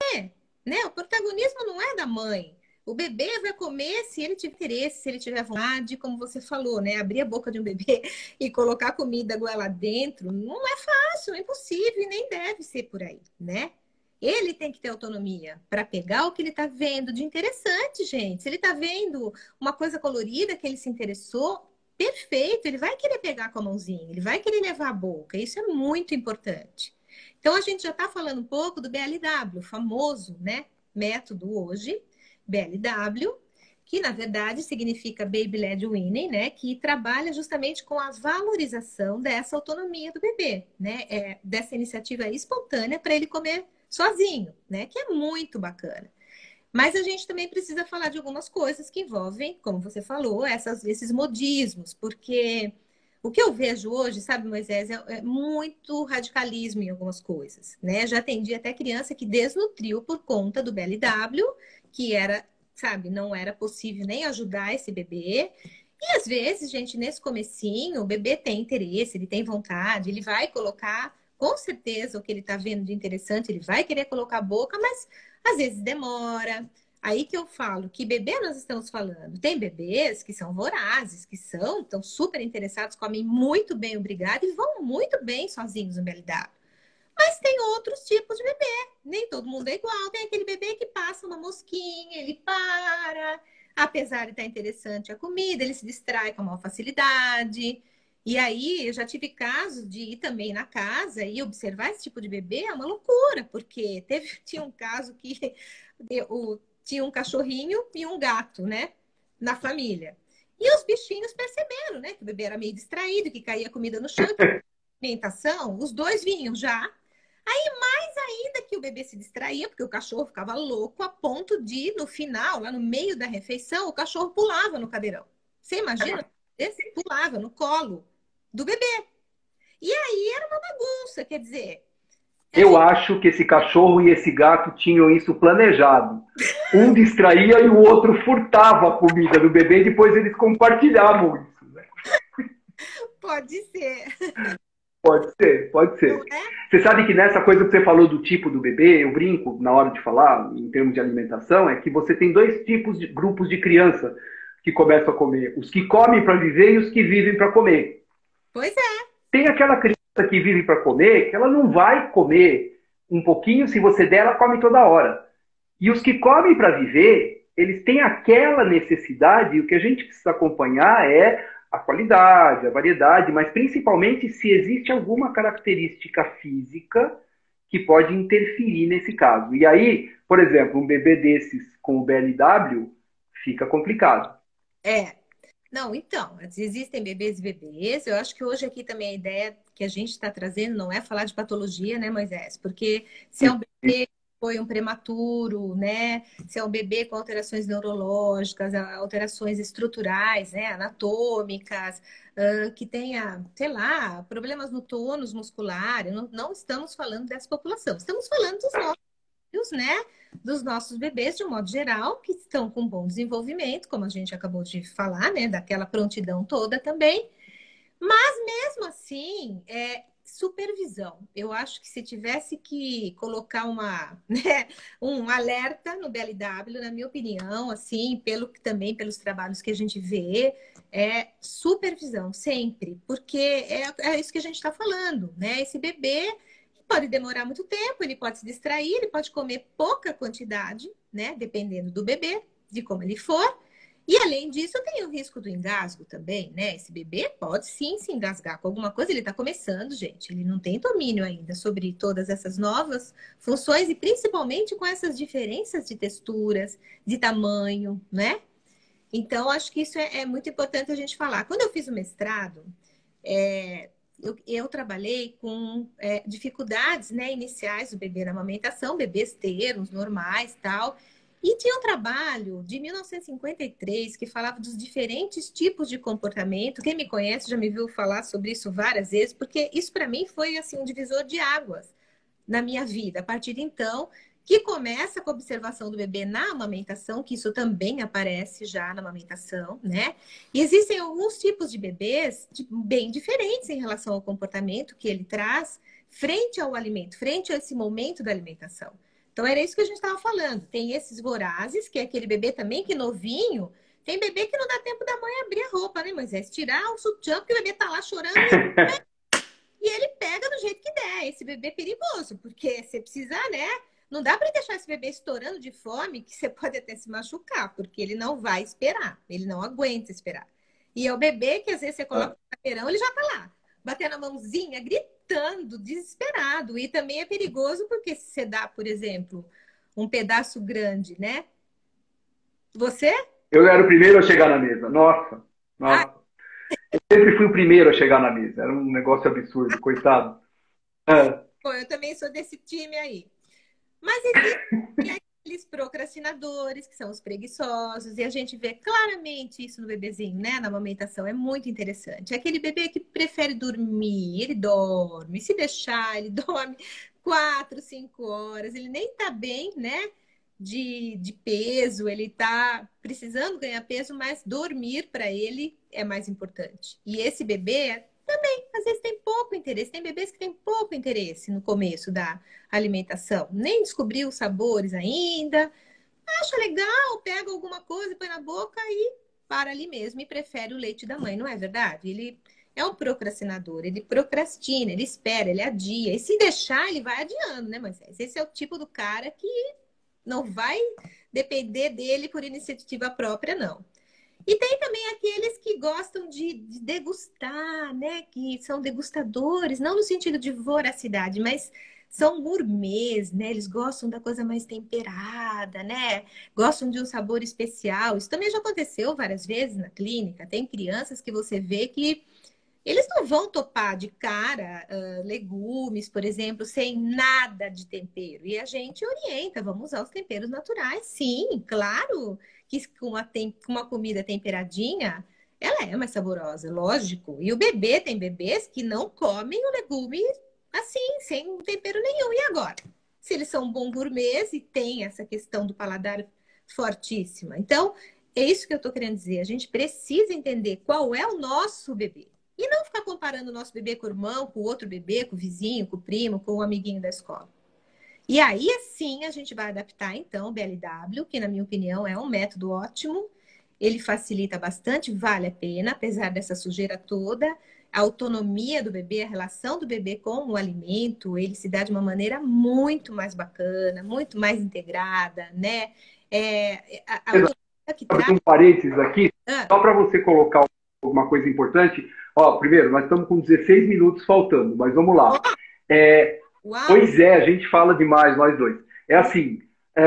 né? O protagonismo não é da mãe. O bebê vai comer se ele tiver interesse, se ele tiver vontade, como você falou, né? Abrir a boca de um bebê e colocar comida goela dentro não é fácil, é impossível e nem deve ser por aí, né? Ele tem que ter autonomia para pegar o que ele está vendo de interessante, gente. Se ele está vendo uma coisa colorida que ele se interessou, perfeito, ele vai querer pegar com a mãozinha, ele vai querer levar a boca. Isso é muito importante. Então, a gente já está falando um pouco do BLW, famoso, né, método hoje, BLW, que na verdade significa Baby Led Weaning, né, que trabalha justamente com a valorização dessa autonomia do bebê, né, dessa iniciativa espontânea para ele comer sozinho, né, que é muito bacana. Mas a gente também precisa falar de algumas coisas que envolvem, como você falou, esses modismos, porque o que eu vejo hoje, sabe, Moisés, é muito radicalismo em algumas coisas, né? Já atendi até criança que desnutriu por conta do BLW, que era, sabe, não era possível nem ajudar esse bebê. E às vezes, gente, nesse comecinho, o bebê tem interesse, ele tem vontade, ele vai colocar, com certeza, o que ele está vendo de interessante, ele vai querer colocar a boca, mas às vezes demora. Aí que eu falo, que bebê nós estamos falando? Tem bebês que são vorazes, que estão super interessados, comem muito bem, obrigado, e vão muito bem sozinhos no BLW. Mas tem outros tipos de bebê. Nem todo mundo é igual. Tem aquele bebê que passa uma mosquinha, ele para. Apesar de estar interessante a comida, ele se distrai com a maior facilidade. E aí, eu já tive casos de ir também na casa e observar esse tipo de bebê é uma loucura, porque tinha um caso que tinha um cachorrinho e um gato, né, na família. E os bichinhos perceberam, né, que o bebê era meio distraído, que caía comida no chão, alimentação, os dois vinham já. Mais ainda que o bebê se distraía, porque o cachorro ficava louco a ponto de, no final, lá no meio da refeição, o cachorro pulava no cadeirão. Você imagina? Esse pulava no colo do bebê. E aí era uma bagunça, quer dizer, a Eu gente acho que esse cachorro e esse gato tinham isso planejado. Um distraía e o outro furtava a comida do bebê e depois eles compartilhavam isso. Né? pode ser, Pode ser, pode não ser. é? Você sabe que nessa coisa que você falou do tipo do bebê, eu brinco na hora de falar, em termos de alimentação, é que você tem dois tipos de grupos de criança que começam a comer. Os que comem para viver e os que vivem para comer. Pois é, Tem aquela criança que vive para comer, que ela não vai comer um pouquinho, se você der, ela come toda hora. E os que comem para viver, eles têm aquela necessidade, e o que a gente precisa acompanhar é a qualidade, a variedade, mas principalmente se existe alguma característica física que pode interferir nesse caso. E aí, por exemplo, um bebê desses com o BLW fica complicado. é. Não, então, existem bebês e bebês. Eu acho que hoje aqui também a ideia que a gente está trazendo não é falar de patologia, né, Moisés? Porque se é um bebê que foi um prematuro, né? Se é um bebê com alterações neurológicas, alterações estruturais, né, anatômicas, que tenha, sei lá, problemas no tônus muscular, não estamos falando dessa população, estamos falando dos nossos, né? Dos nossos bebês, de um modo geral, que estão com bom desenvolvimento, como a gente acabou de falar, né? Daquela prontidão toda também. Mesmo assim, supervisão. Eu acho que se tivesse que colocar né, um alerta no BLW, na minha opinião, assim, também pelos trabalhos que a gente vê, é supervisão, sempre. Porque é isso que a gente está falando, né? Esse bebê pode demorar muito tempo, ele pode se distrair, ele pode comer pouca quantidade, né? Dependendo do bebê, de como ele for. E além disso, tem o risco do engasgo também, né? Esse bebê pode sim se engasgar com alguma coisa. Ele está começando, gente. Ele não tem domínio ainda sobre todas essas novas funções e principalmente com essas diferenças de texturas, de tamanho, né? Então, acho que isso é muito importante a gente falar. Quando eu fiz o mestrado, eu trabalhei com dificuldades, né, iniciais do bebê na amamentação, bebês termos, normais, tal. E tinha um trabalho de 1953 que falava dos diferentes tipos de comportamento. Quem me conhece já me viu falar sobre isso várias vezes, porque isso para mim foi assim um divisor de águas na minha vida. A partir de então, que começa com a observação do bebê na amamentação, que isso também aparece já na amamentação, né? E existem alguns tipos de bebês bem diferentes em relação ao comportamento que ele traz frente ao alimento, frente a esse momento da alimentação. Então, era isso que a gente estava falando. Tem esses vorazes, que é aquele bebê também que novinho. Tem bebê que não dá tempo da mãe abrir a roupa, né, Moisés? Tirar o sutiã, porque o bebê tá lá chorando e ele pega do jeito que der. Esse bebê é perigoso, porque você precisa, né? Não dá para deixar esse bebê estourando de fome, que você pode até se machucar, porque ele não vai esperar, ele não aguenta esperar. E é o bebê que às vezes você coloca no cadeirão, ele já tá lá, batendo a mãozinha, gritando, desesperado. E também é perigoso porque se você dá, por exemplo, um pedaço grande, né? Você? Eu era o primeiro a chegar na mesa. Nossa, Ah, nossa. Eu sempre fui o primeiro a chegar na mesa. Era um negócio absurdo, coitado. É. pô, eu também sou desse time aí. Mas existem aqueles procrastinadores, que são os preguiçosos, e a gente vê claramente isso no bebezinho, né? Na amamentação. É muito interessante. É aquele bebê que prefere dormir, ele dorme. Se deixar, ele dorme 4, 5 horas. Ele nem tá bem, né? De peso, ele tá precisando ganhar peso, mas dormir para ele é mais importante. E esse bebê também, às vezes, tem pouco interesse. Tem bebês que têm pouco interesse no começo da alimentação. Nem descobriu os sabores ainda. Acha legal, pega alguma coisa, põe na boca e para ali mesmo e prefere o leite da mãe, não é verdade? Ele é um procrastinador, ele procrastina, ele espera, ele adia. E se deixar, ele vai adiando, né, Moisés? Esse é o tipo do cara que não vai depender dele por iniciativa própria, não. E tem também aqueles que gostam de degustar, né? Que são degustadores, não no sentido de voracidade, mas são gourmets, né? Eles gostam da coisa mais temperada, né? Gostam de um sabor especial. Isso também já aconteceu várias vezes na clínica. Tem crianças que você vê que eles não vão topar de cara legumes, por exemplo, sem nada de tempero. E a gente orienta, vamos usar os temperos naturais. Sim, claro que com uma comida temperadinha, ela é mais saborosa, lógico. E o bebê, tem bebês que não comem o legume assim, sem tempero nenhum. E agora? Se eles são bons gourmets e tem essa questão do paladar fortíssima. Então, é isso que eu estou querendo dizer. A gente precisa entender qual é o nosso bebê. E não ficar comparando o nosso bebê com o irmão, com o outro bebê, com o vizinho, com o primo, com o amiguinho da escola. E aí, assim, a gente vai adaptar, então, o BLW, que, na minha opinião, é um método ótimo. Ele facilita bastante, vale a pena, apesar dessa sujeira toda. A autonomia do bebê, a relação do bebê com o alimento, ele se dá de uma maneira muito mais bacana, muito mais integrada, né? A autonomia que traz... Um parênteses aqui, Ah, só para você colocar alguma coisa importante. Ó, primeiro, nós estamos com 16 minutos faltando, mas vamos lá. uau! Pois é, a gente fala demais, nós dois. É assim,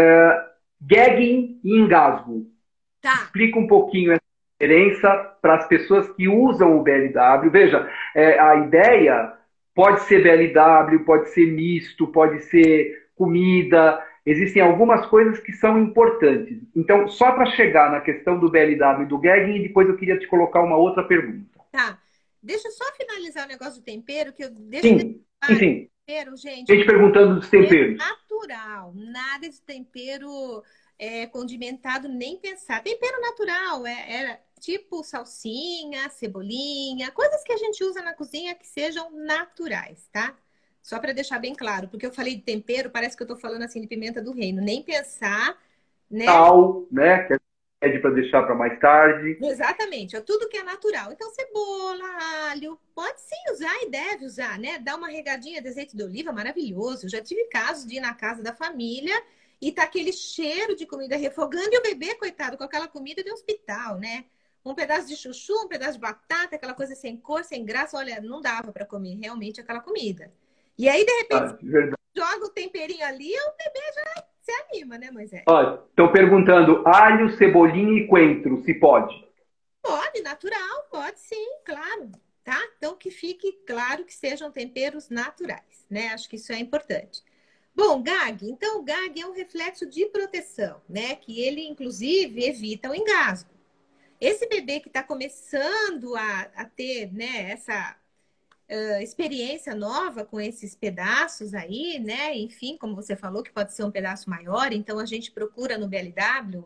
gagging e engasgo. Tá. Explica um pouquinho essa diferença para as pessoas que usam o BLW. Veja, a ideia pode ser BLW, pode ser misto, pode ser comida. Existem algumas coisas que são importantes. Então, só para chegar na questão do BLW e do gagging, depois eu queria te colocar uma outra pergunta. Tá. Deixa eu só finalizar o negócio do tempero, que eu deixo de Sim, sim, sim. tempero, gente. Gente perguntando dos Tempero temperos. natural, nada de tempero condimentado, nem pensar. Tempero natural tipo salsinha, cebolinha, coisas que a gente usa na cozinha que sejam naturais, tá? Só para deixar bem claro, porque eu falei de tempero, parece que eu tô falando assim de pimenta do reino. Nem pensar, né? Sal, né? Que pede para deixar para mais tarde. Exatamente, é tudo que é natural. Então, cebola, alho, pode sim usar e deve usar, né? Dar uma regadinha de azeite de oliva, maravilhoso. Eu já tive casos de ir na casa da família e tá aquele cheiro de comida refogando e o bebê, coitado, com aquela comida de hospital, né? Um pedaço de chuchu, um pedaço de batata, aquela coisa sem cor, sem graça. Olha, não dava para comer realmente aquela comida. E aí, de repente, Ah, de verdade. joga o temperinho ali e o bebê já se anima, né, Moisés? Estão perguntando alho, cebolinha e coentro, se pode. Pode, natural, pode sim, claro, tá? Então que fique claro que sejam temperos naturais, né? Acho que isso é importante. Bom, GAG, então o GAG é um reflexo de proteção, né? Que ele, inclusive, evita o engasgo. Esse bebê que está começando a ter, né, essa experiência nova com esses pedaços aí, né? Enfim, como você falou, que pode ser um pedaço maior, então a gente procura no BLW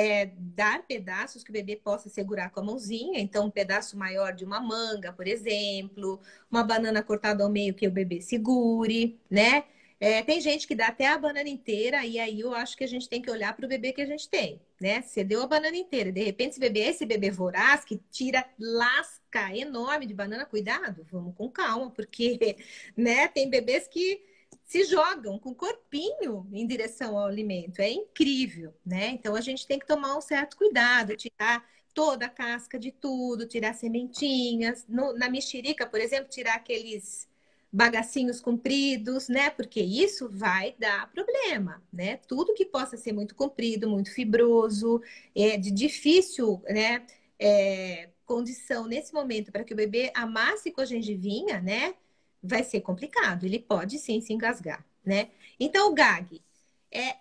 dar pedaços que o bebê possa segurar com a mãozinha, então um pedaço maior de uma manga, por exemplo, uma banana cortada ao meio que o bebê segure, né? Tem gente que dá até a banana inteira, e aí eu acho que a gente tem que olhar para o bebê que a gente tem, né? Você deu a banana inteira, de repente esse bebê voraz que tira lasca enorme de banana, cuidado, vamos com calma, porque, né, tem bebês que se jogam com o corpinho em direção ao alimento, é incrível, né? Então a gente tem que tomar um certo cuidado, tirar toda a casca de tudo, tirar sementinhas, na mexerica, por exemplo, tirar aqueles bagacinhos compridos, né? Porque isso vai dar problema, né? Tudo que possa ser muito comprido, muito fibroso, de difícil, né? Condição nesse momento para que o bebê amasse com a gengivinha, né? Vai ser complicado. Ele pode sim se engasgar, né? Então, o gag é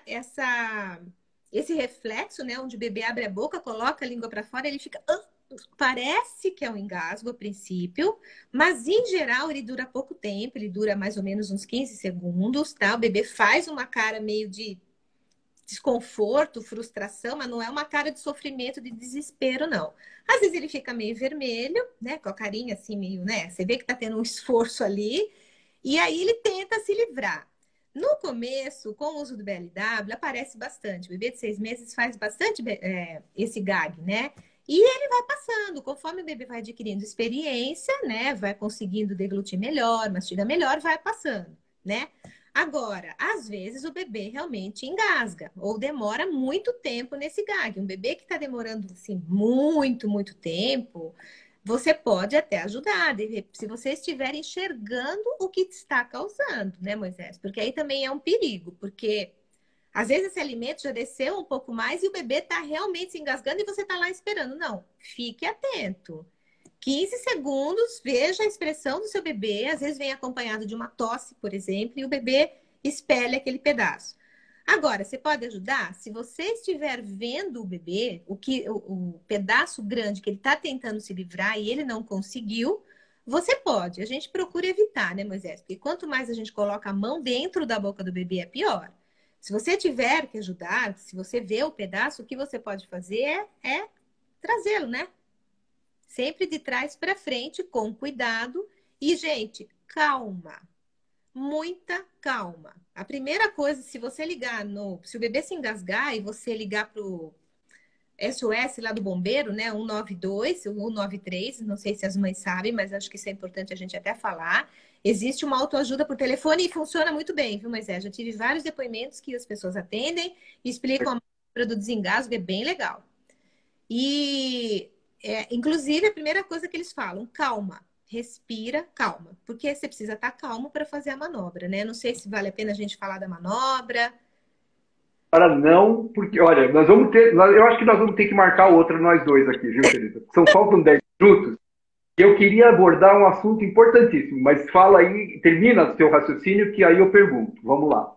esse reflexo, né? Onde o bebê abre a boca, coloca a língua para fora, ele fica. Parece que é um engasgo a princípio, mas em geral ele dura pouco tempo, ele dura mais ou menos uns 15 segundos, tá? O bebê faz uma cara meio de desconforto, frustração, mas não é uma cara de sofrimento, de desespero, não. Às vezes ele fica meio vermelho, né? Com a carinha assim, meio, né? Você vê que tá tendo um esforço ali, e aí ele tenta se livrar. No começo, com o uso do BLW, aparece bastante. O bebê de 6 meses faz bastante esse gag, né? E ele vai passando, conforme o bebê vai adquirindo experiência, né? Vai conseguindo deglutir melhor, mastigar melhor, vai passando, né? Agora, às vezes o bebê realmente engasga ou demora muito tempo nesse gag. Um bebê que está demorando assim muito tempo, você pode até ajudar, se você estiver enxergando o que está causando, né, Moisés? Porque aí também é um perigo, porque às vezes esse alimento já desceu um pouco mais e o bebê está realmente se engasgando e você está lá esperando. Não, fique atento. 15 segundos, veja a expressão do seu bebê, às vezes vem acompanhado de uma tosse, por exemplo, e o bebê espelha aquele pedaço. Agora, você pode ajudar? Se você estiver vendo o bebê, o pedaço grande que ele está tentando se livrar e ele não conseguiu, você pode. A gente procura evitar, né, Moisés? Porque quanto mais a gente coloca a mão dentro da boca do bebê, é pior. Se você tiver que ajudar, se você vê o pedaço, o que você pode fazer é trazê-lo, né? Sempre de trás para frente, com cuidado. E, gente, calma. Muita calma. A primeira coisa, se você ligar se o bebê se engasgar e você ligar para o SOS lá do bombeiro, né? 192, 193, não sei se as mães sabem, mas acho que isso é importante a gente até falar. Existe uma autoajuda por telefone e funciona muito bem, viu, Moisés? Já tive vários depoimentos que as pessoas atendem e explicam a maneira do desengasgo, é bem legal. E, inclusive, a primeira coisa que eles falam, calma, respira, calma. Porque você precisa estar calmo para fazer a manobra, né? Não sei se vale a pena a gente falar da manobra. Para não, porque, olha, eu acho que nós vamos ter que marcar outra nós dois aqui, viu, querida? Faltam 10 minutos. Eu queria abordar um assunto importantíssimo, mas fala aí, termina o seu raciocínio, que aí eu pergunto. Vamos lá.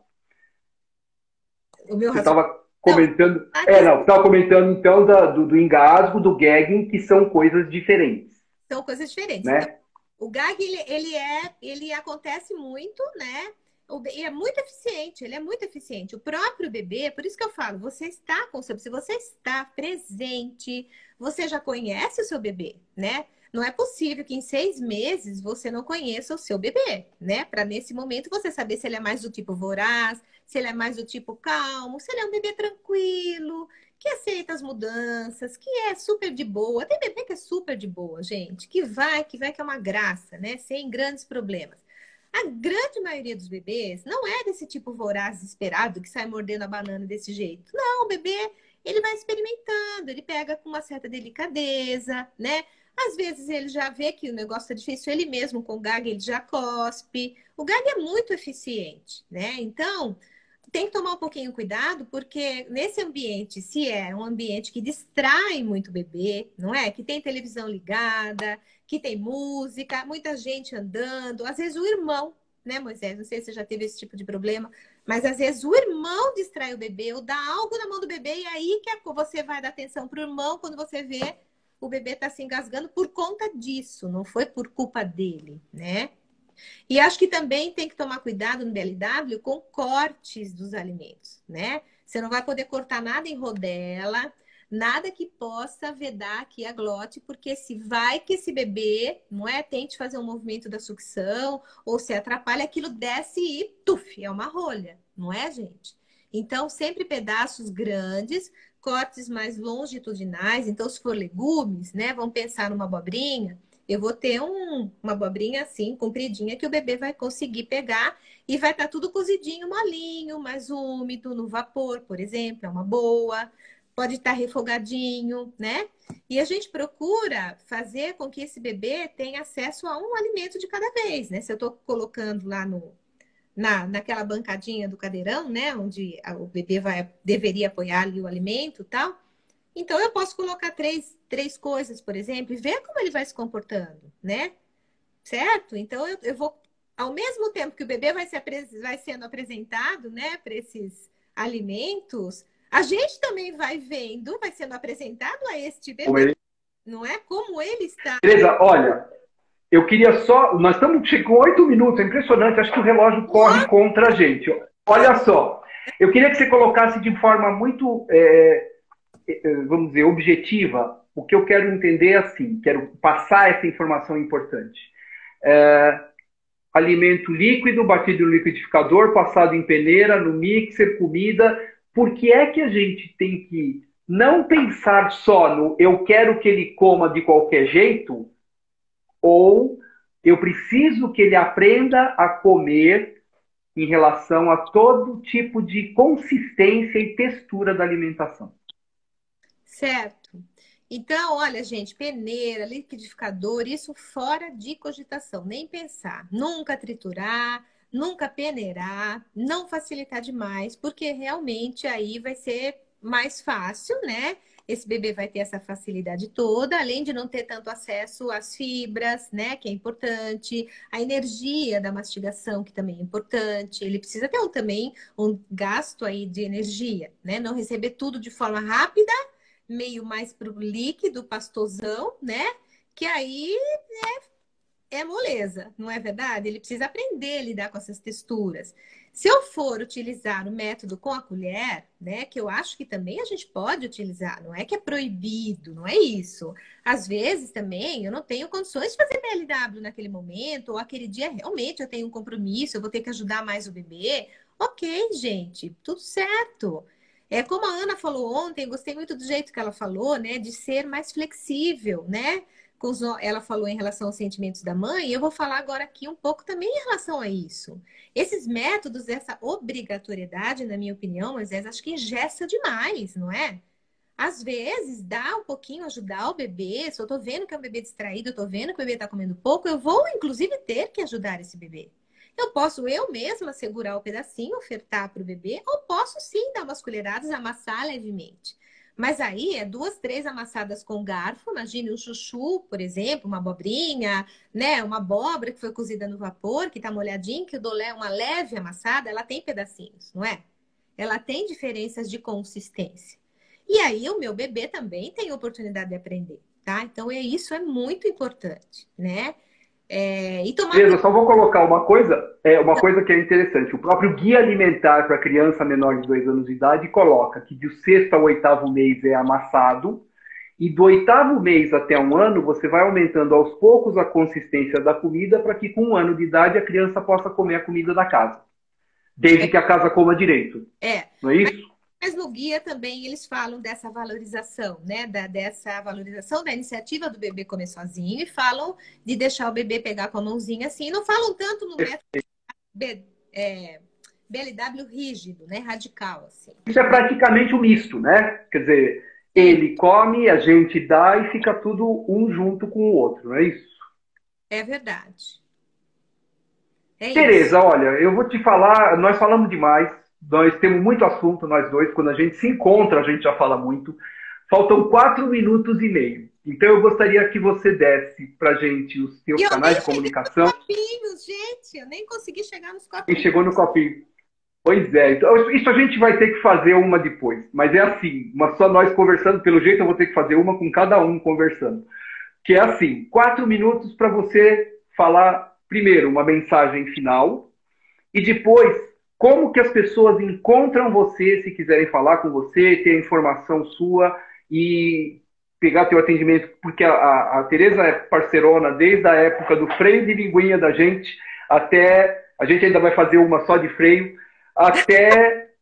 O meu Você raciocínio. estava comentando. Não, Não, estava comentando então do engasgo, do gagging, que são coisas diferentes, são coisas diferentes. Então, né? o gag, ele acontece muito, né? E é muito eficiente, ele é muito eficiente. O próprio bebê, por isso que eu falo, você está com o seu, se você está presente, você já conhece o seu bebê, né? Não é possível que em 6 meses você não conheça o seu bebê, né? Para nesse momento você saber se ele é mais do tipo voraz, se ele é mais do tipo calmo, se ele é um bebê tranquilo, que aceita as mudanças, que é super de boa. Tem bebê que é super de boa, gente, que é uma graça, né? Sem grandes problemas. A grande maioria dos bebês não é desse tipo voraz, desesperado, que sai mordendo a banana desse jeito. Não, o bebê, ele vai experimentando, ele pega com uma certa delicadeza, né? Às vezes ele já vê que o negócio tá difícil, ele mesmo com o gag, ele já cospe. O gag é muito eficiente, né? Então, tem que tomar um pouquinho cuidado, porque nesse ambiente, se é um ambiente que distrai muito o bebê, não é? Que tem televisão ligada, que tem música, muita gente andando, às vezes o irmão, né, Moisés? Não sei se você já teve esse tipo de problema, mas às vezes o irmão distrai o bebê, ou dá algo na mão do bebê, e aí que você vai dar atenção pro irmão quando você vê o bebê tá se engasgando por conta disso, não foi por culpa dele, né? E acho que também tem que tomar cuidado no BLW com cortes dos alimentos, né? Você não vai poder cortar nada em rodela, nada que possa vedar aqui a glote, porque se vai que esse bebê, não é, tente fazer um movimento da sucção ou se atrapalha, aquilo desce e tuf, é uma rolha, não é, gente? Então, sempre pedaços grandes, cortes mais longitudinais. Então, se for legumes, né, vamos pensar numa abobrinha, eu vou ter uma abobrinha assim, compridinha, que o bebê vai conseguir pegar e vai estar tudo cozidinho, molinho, mais úmido, no vapor, por exemplo, é uma boa. Pode estar refogadinho, né? E a gente procura fazer com que esse bebê tenha acesso a um alimento de cada vez, né? Se eu estou colocando lá naquela bancadinha do cadeirão, né? Onde o bebê deveria apoiar ali o alimento e tal. Então, eu posso colocar três coisas, por exemplo, e ver como ele vai se comportando, né? Certo? Então, eu vou, ao mesmo tempo que o bebê vai sendo apresentado, né, para esses alimentos, a gente também vai vendo, vai sendo apresentado a este bebê, não é? Como ele está. Beleza, olha, eu queria só. Nós estamos com 8 minutos, é impressionante, acho que o relógio corre contra a gente. Olha só, eu queria que você colocasse de forma muito, vamos dizer, objetiva, o que eu quero entender é assim, quero passar essa informação importante. Alimento líquido, batido no liquidificador, passado em peneira, no mixer, comida. Por que é que a gente tem que não pensar só no eu quero que ele coma de qualquer jeito, ou eu preciso que ele aprenda a comer em relação a todo tipo de consistência e textura da alimentação? Certo. Então, olha, gente, peneira, liquidificador, isso fora de cogitação, nem pensar. Nunca triturar, nunca peneirar, não facilitar demais, porque realmente aí vai ser mais fácil, né? Esse bebê vai ter essa facilidade toda, além de não ter tanto acesso às fibras, né? Que é importante, a energia da mastigação, que também é importante. Ele precisa ter também um gasto aí de energia, né? Não receber tudo de forma rápida, meio mais pro líquido, pastosão, né? Que aí é moleza, não é verdade? Ele precisa aprender a lidar com essas texturas. Se eu for utilizar o método com a colher, né, que eu acho que também a gente pode utilizar, não é que é proibido, não é isso. Às vezes também eu não tenho condições de fazer BLW naquele momento, ou aquele dia realmente eu tenho um compromisso, eu vou ter que ajudar mais o bebê. Ok, gente, tudo certo. É como a Ana falou ontem, gostei muito do jeito que ela falou, né, de ser mais flexível, né? Ela falou em relação aos sentimentos da mãe, e eu vou falar agora aqui um pouco também em relação a isso. Esses métodos, essa obrigatoriedade, na minha opinião, mas acho que engessa demais, não é? Às vezes, dá um pouquinho ajudar o bebê. Se eu tô vendo que é um bebê distraído, eu tô vendo que o bebê tá comendo pouco, eu vou, inclusive, ter que ajudar esse bebê. Eu posso eu mesma segurar o pedacinho, ofertar para o bebê, ou posso sim dar umas colheradas, amassar levemente. Mas aí é 2, 3 amassadas com garfo. Imagine um chuchu, por exemplo, uma abobrinha, né? Uma abóbora que foi cozida no vapor, que tá molhadinho, que eu dou uma leve amassada, ela tem pedacinhos, não é? Ela tem diferenças de consistência. E aí o meu bebê também tem oportunidade de aprender, tá? Então isso é muito importante, né? E tomar Beleza, eu só vou colocar uma coisa que é interessante. O próprio Guia Alimentar para Criança Menor de 2 anos de idade coloca que do sexto ao oitavo mês é amassado, e do oitavo mês até 1 ano, você vai aumentando aos poucos a consistência da comida para que com 1 ano de idade a criança possa comer a comida da casa. Desde que a casa coma direito. Não é isso? Mas no guia também eles falam dessa valorização, né? Dessa valorização da iniciativa do bebê comer sozinho e falam de deixar o bebê pegar com a mãozinha assim. Não falam tanto no método BLW rígido, né? Radical, assim. Isso é praticamente um misto, né? Quer dizer, ele come, a gente dá e fica tudo um junto com o outro, não é isso? É verdade. Tereza, olha, eu vou te falar, nós falamos demais, nós temos muito assunto, nós dois, quando a gente se encontra, a gente já fala muito. Faltam 4 minutos e meio. Então eu gostaria que você desse pra gente os seus canais de comunicação. Copinhos, gente, eu nem consegui chegar nos copinhos. E chegou no copinho. Pois é, então, isso a gente vai ter que fazer uma depois. Mas é assim, só nós conversando, pelo jeito eu vou ter que fazer uma com cada um conversando. Que é assim, 4 minutos para você falar, primeiro, uma mensagem final, e depois, como que as pessoas encontram você, se quiserem falar com você, ter informação sua e pegar teu atendimento, porque a Tereza é parceirona desde a época do freio de linguinha da gente, até, a gente ainda vai fazer uma só de freio, até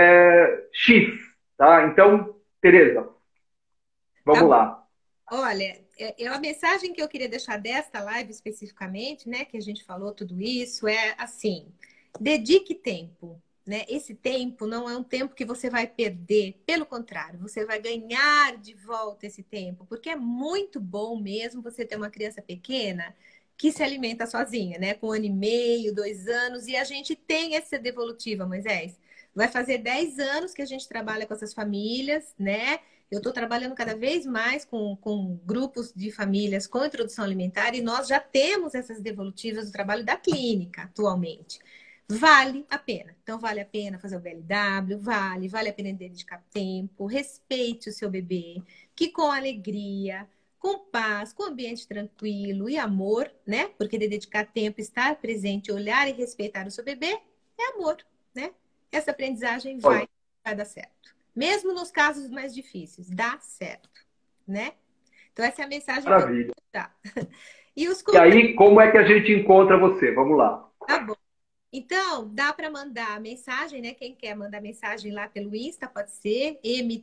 X, tá? Então, Tereza, vamos lá. Olha, a mensagem que eu queria deixar desta live especificamente, né, que a gente falou tudo isso, é assim, dedique tempo, né? Esse tempo não é um tempo que você vai perder, pelo contrário, você vai ganhar de volta esse tempo, porque é muito bom mesmo você ter uma criança pequena que se alimenta sozinha, né? Com 1 ano e meio, 2 anos, e a gente tem essa devolutiva, Moisés. Vai fazer 10 anos que a gente trabalha com essas famílias, né? Eu estou trabalhando cada vez mais com grupos de famílias com introdução alimentar e nós já temos essas devolutivas do trabalho da clínica atualmente. Vale a pena. Então, vale a pena fazer o BLW, vale a pena dedicar tempo, respeite o seu bebê, que com alegria, com paz, com ambiente tranquilo e amor, né? Porque de dedicar tempo, estar presente, olhar e respeitar o seu bebê é amor, né? Essa aprendizagem vai dar certo. Mesmo nos casos mais difíceis, dá certo, né? Então, essa é a mensagem Maravilha. que eu vou dar. E aí, como é que a gente encontra você? Vamos lá. Tá bom. Então, dá para mandar mensagem, né? Quem quer mandar mensagem lá pelo Insta, pode ser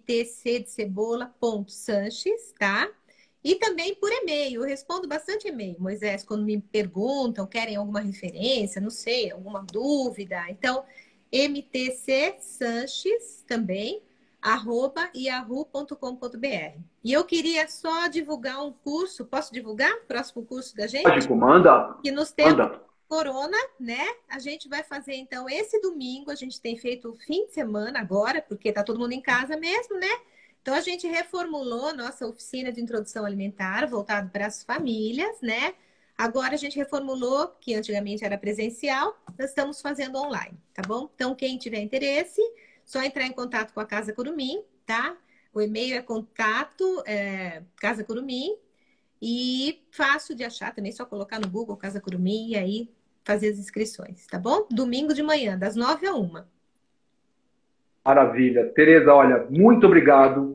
mtcdecebola.sanches, tá? E também por e-mail. Eu respondo bastante e-mail, Moisés, quando me perguntam, querem alguma referência, não sei, alguma dúvida. Então, mtcsanches também, @yahoo.com.br. E eu queria só divulgar um curso. Posso divulgar o próximo curso da gente? Lógico, manda. Que nos tempos corona, né? A gente vai fazer, então, esse domingo. A gente tem feito o fim de semana agora, porque tá todo mundo em casa mesmo, né? Então, a gente reformulou nossa oficina de introdução alimentar, voltado para as famílias, né? Agora a gente reformulou, que antigamente era presencial, nós estamos fazendo online, tá bom? Então, quem tiver interesse, só entrar em contato com a Casa Curumim, tá? O e-mail é contato, Casa Curumim, e fácil de achar também, só colocar no Google Casa Curumim e aí fazer as inscrições, tá bom? Domingo de manhã, das 9 à 1. Maravilha. Tereza, olha, muito obrigado.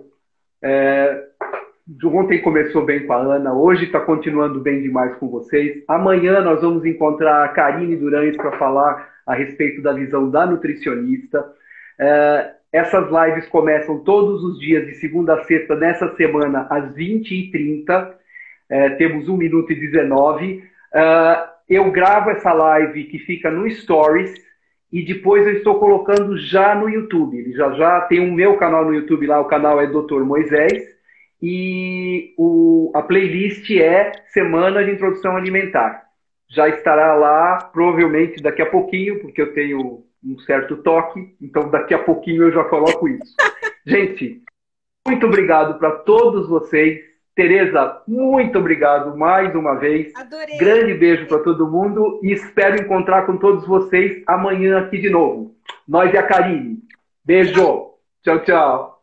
Ontem começou bem com a Ana, hoje está continuando bem demais com vocês. Amanhã nós vamos encontrar a Karine Durães para falar a respeito da visão da nutricionista. Essas lives começam todos os dias, de segunda a sexta, nessa semana, às 20h30. Temos 1 minuto e 19. Eu gravo essa live que fica no Stories e depois eu estou colocando já no YouTube. Ele já tem o meu canal no YouTube lá, o canal é Dr. Moisés. E a playlist é Semana de Introdução Alimentar. Já estará lá, provavelmente daqui a pouquinho, porque eu tenho um certo toque, então daqui a pouquinho eu já coloco isso. Gente, muito obrigado para todos vocês. Tereza, muito obrigado mais uma vez. Adorei. Grande beijo para todo mundo e espero encontrar com todos vocês amanhã aqui de novo. Nós e a Karine. Beijo. Tchau, tchau.